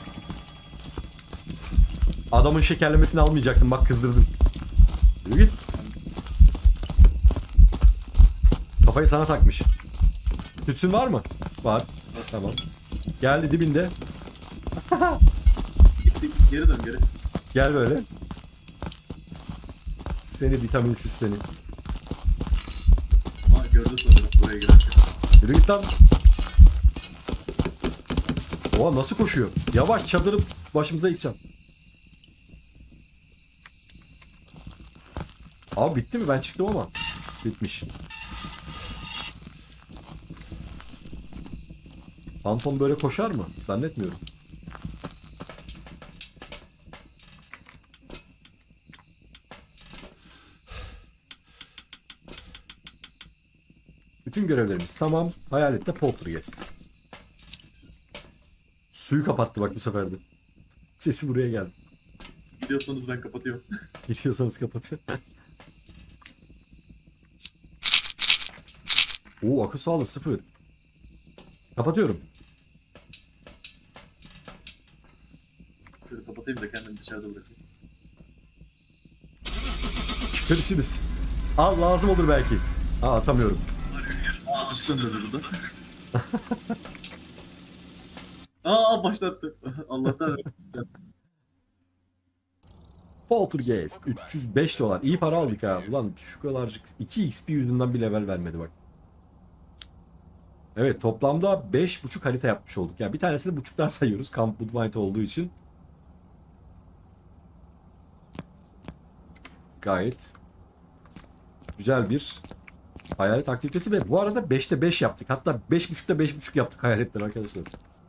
Speaker 1: Adamın şekerlemesini almayacaktım. Bak kızdırdım. Yürü git. Kafayı sana takmış. Tütsün var mı? Var. Tamam. Geldi dibinde.
Speaker 2: Git git, geri dön geri.
Speaker 1: Gel böyle. Seni vitaminsiz seni.
Speaker 2: Ama gördü sanırım buraya girerken.
Speaker 1: Yürü git lan. Oha nasıl koşuyor? Yavaş, çadırı başımıza yıkacağım. Abi bitti mi? Ben çıktım ama. Bitmiş. Phantom böyle koşar mı? Zannetmiyorum. Bütün görevlerimiz tamam. Hayalette poltergeist. Suyu kapattı bak bu sefer de. Sesi buraya geldi.
Speaker 2: Gidiyorsanız ben kapatıyorum.
Speaker 1: Gidiyorsanız kapatıyor. Oo, akıl sağlığı sıfır. Kapatıyorum.
Speaker 2: Şöyle kapatayım da kendimi dışarıda bırakayım.
Speaker 1: Görüşürüz. Al, lazım olur belki. Aa, atamıyorum.
Speaker 2: Aa dıştan döndü burada. Aa başlattı. Allah'tan.
Speaker 1: Poltergeist üç yüz beş dolar. İyi para aldık ha. Ulan şu kadarcık iki X P yüzünden bir level vermedi bak. Evet, toplamda beş buçuk harita yapmış olduk. Yani bir tanesini buçuktan sayıyoruz. Camp Woodbine olduğu için. Gayet güzel bir hayalet aktivitesi ve bu arada beşte beş yaptık. Hatta beş buçukta beş buçuk yaptık hayaletler arkadaşlar.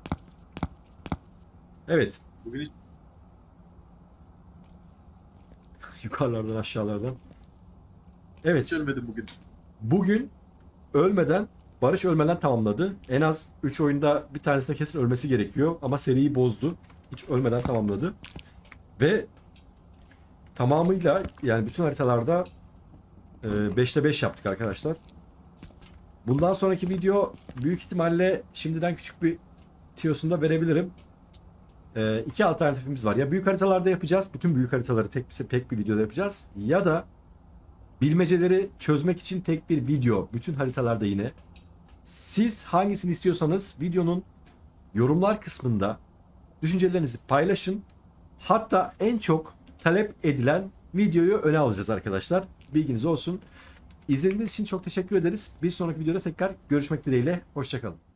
Speaker 1: Evet.
Speaker 2: Bugün hiç
Speaker 1: Yukarılardan aşağılardan. Evet.
Speaker 2: hiç ölmedim bugün.
Speaker 1: Bugün ölmeden, Barış ölmeden tamamladı. En az üç oyunda bir tanesinde kesin ölmesi gerekiyor. Ama seriyi bozdu. Hiç ölmeden tamamladı. Ve tamamıyla yani bütün haritalarda beşte beş yaptık arkadaşlar. Bundan sonraki video büyük ihtimalle şimdiden küçük bir tiyosunu da verebilirim. E, iki alternatifimiz var. Ya büyük haritalarda yapacağız. Bütün büyük haritaları tek bir, tek bir videoda yapacağız. Ya da bilmeceleri çözmek için tek bir video. Bütün haritalarda yine. Siz hangisini istiyorsanız videonun yorumlar kısmında düşüncelerinizi paylaşın. Hatta en çok talep edilen videoyu öne alacağız arkadaşlar. Bilginiz olsun. İzlediğiniz için çok teşekkür ederiz. Bir sonraki videoda tekrar görüşmek dileğiyle. Hoşça kalın.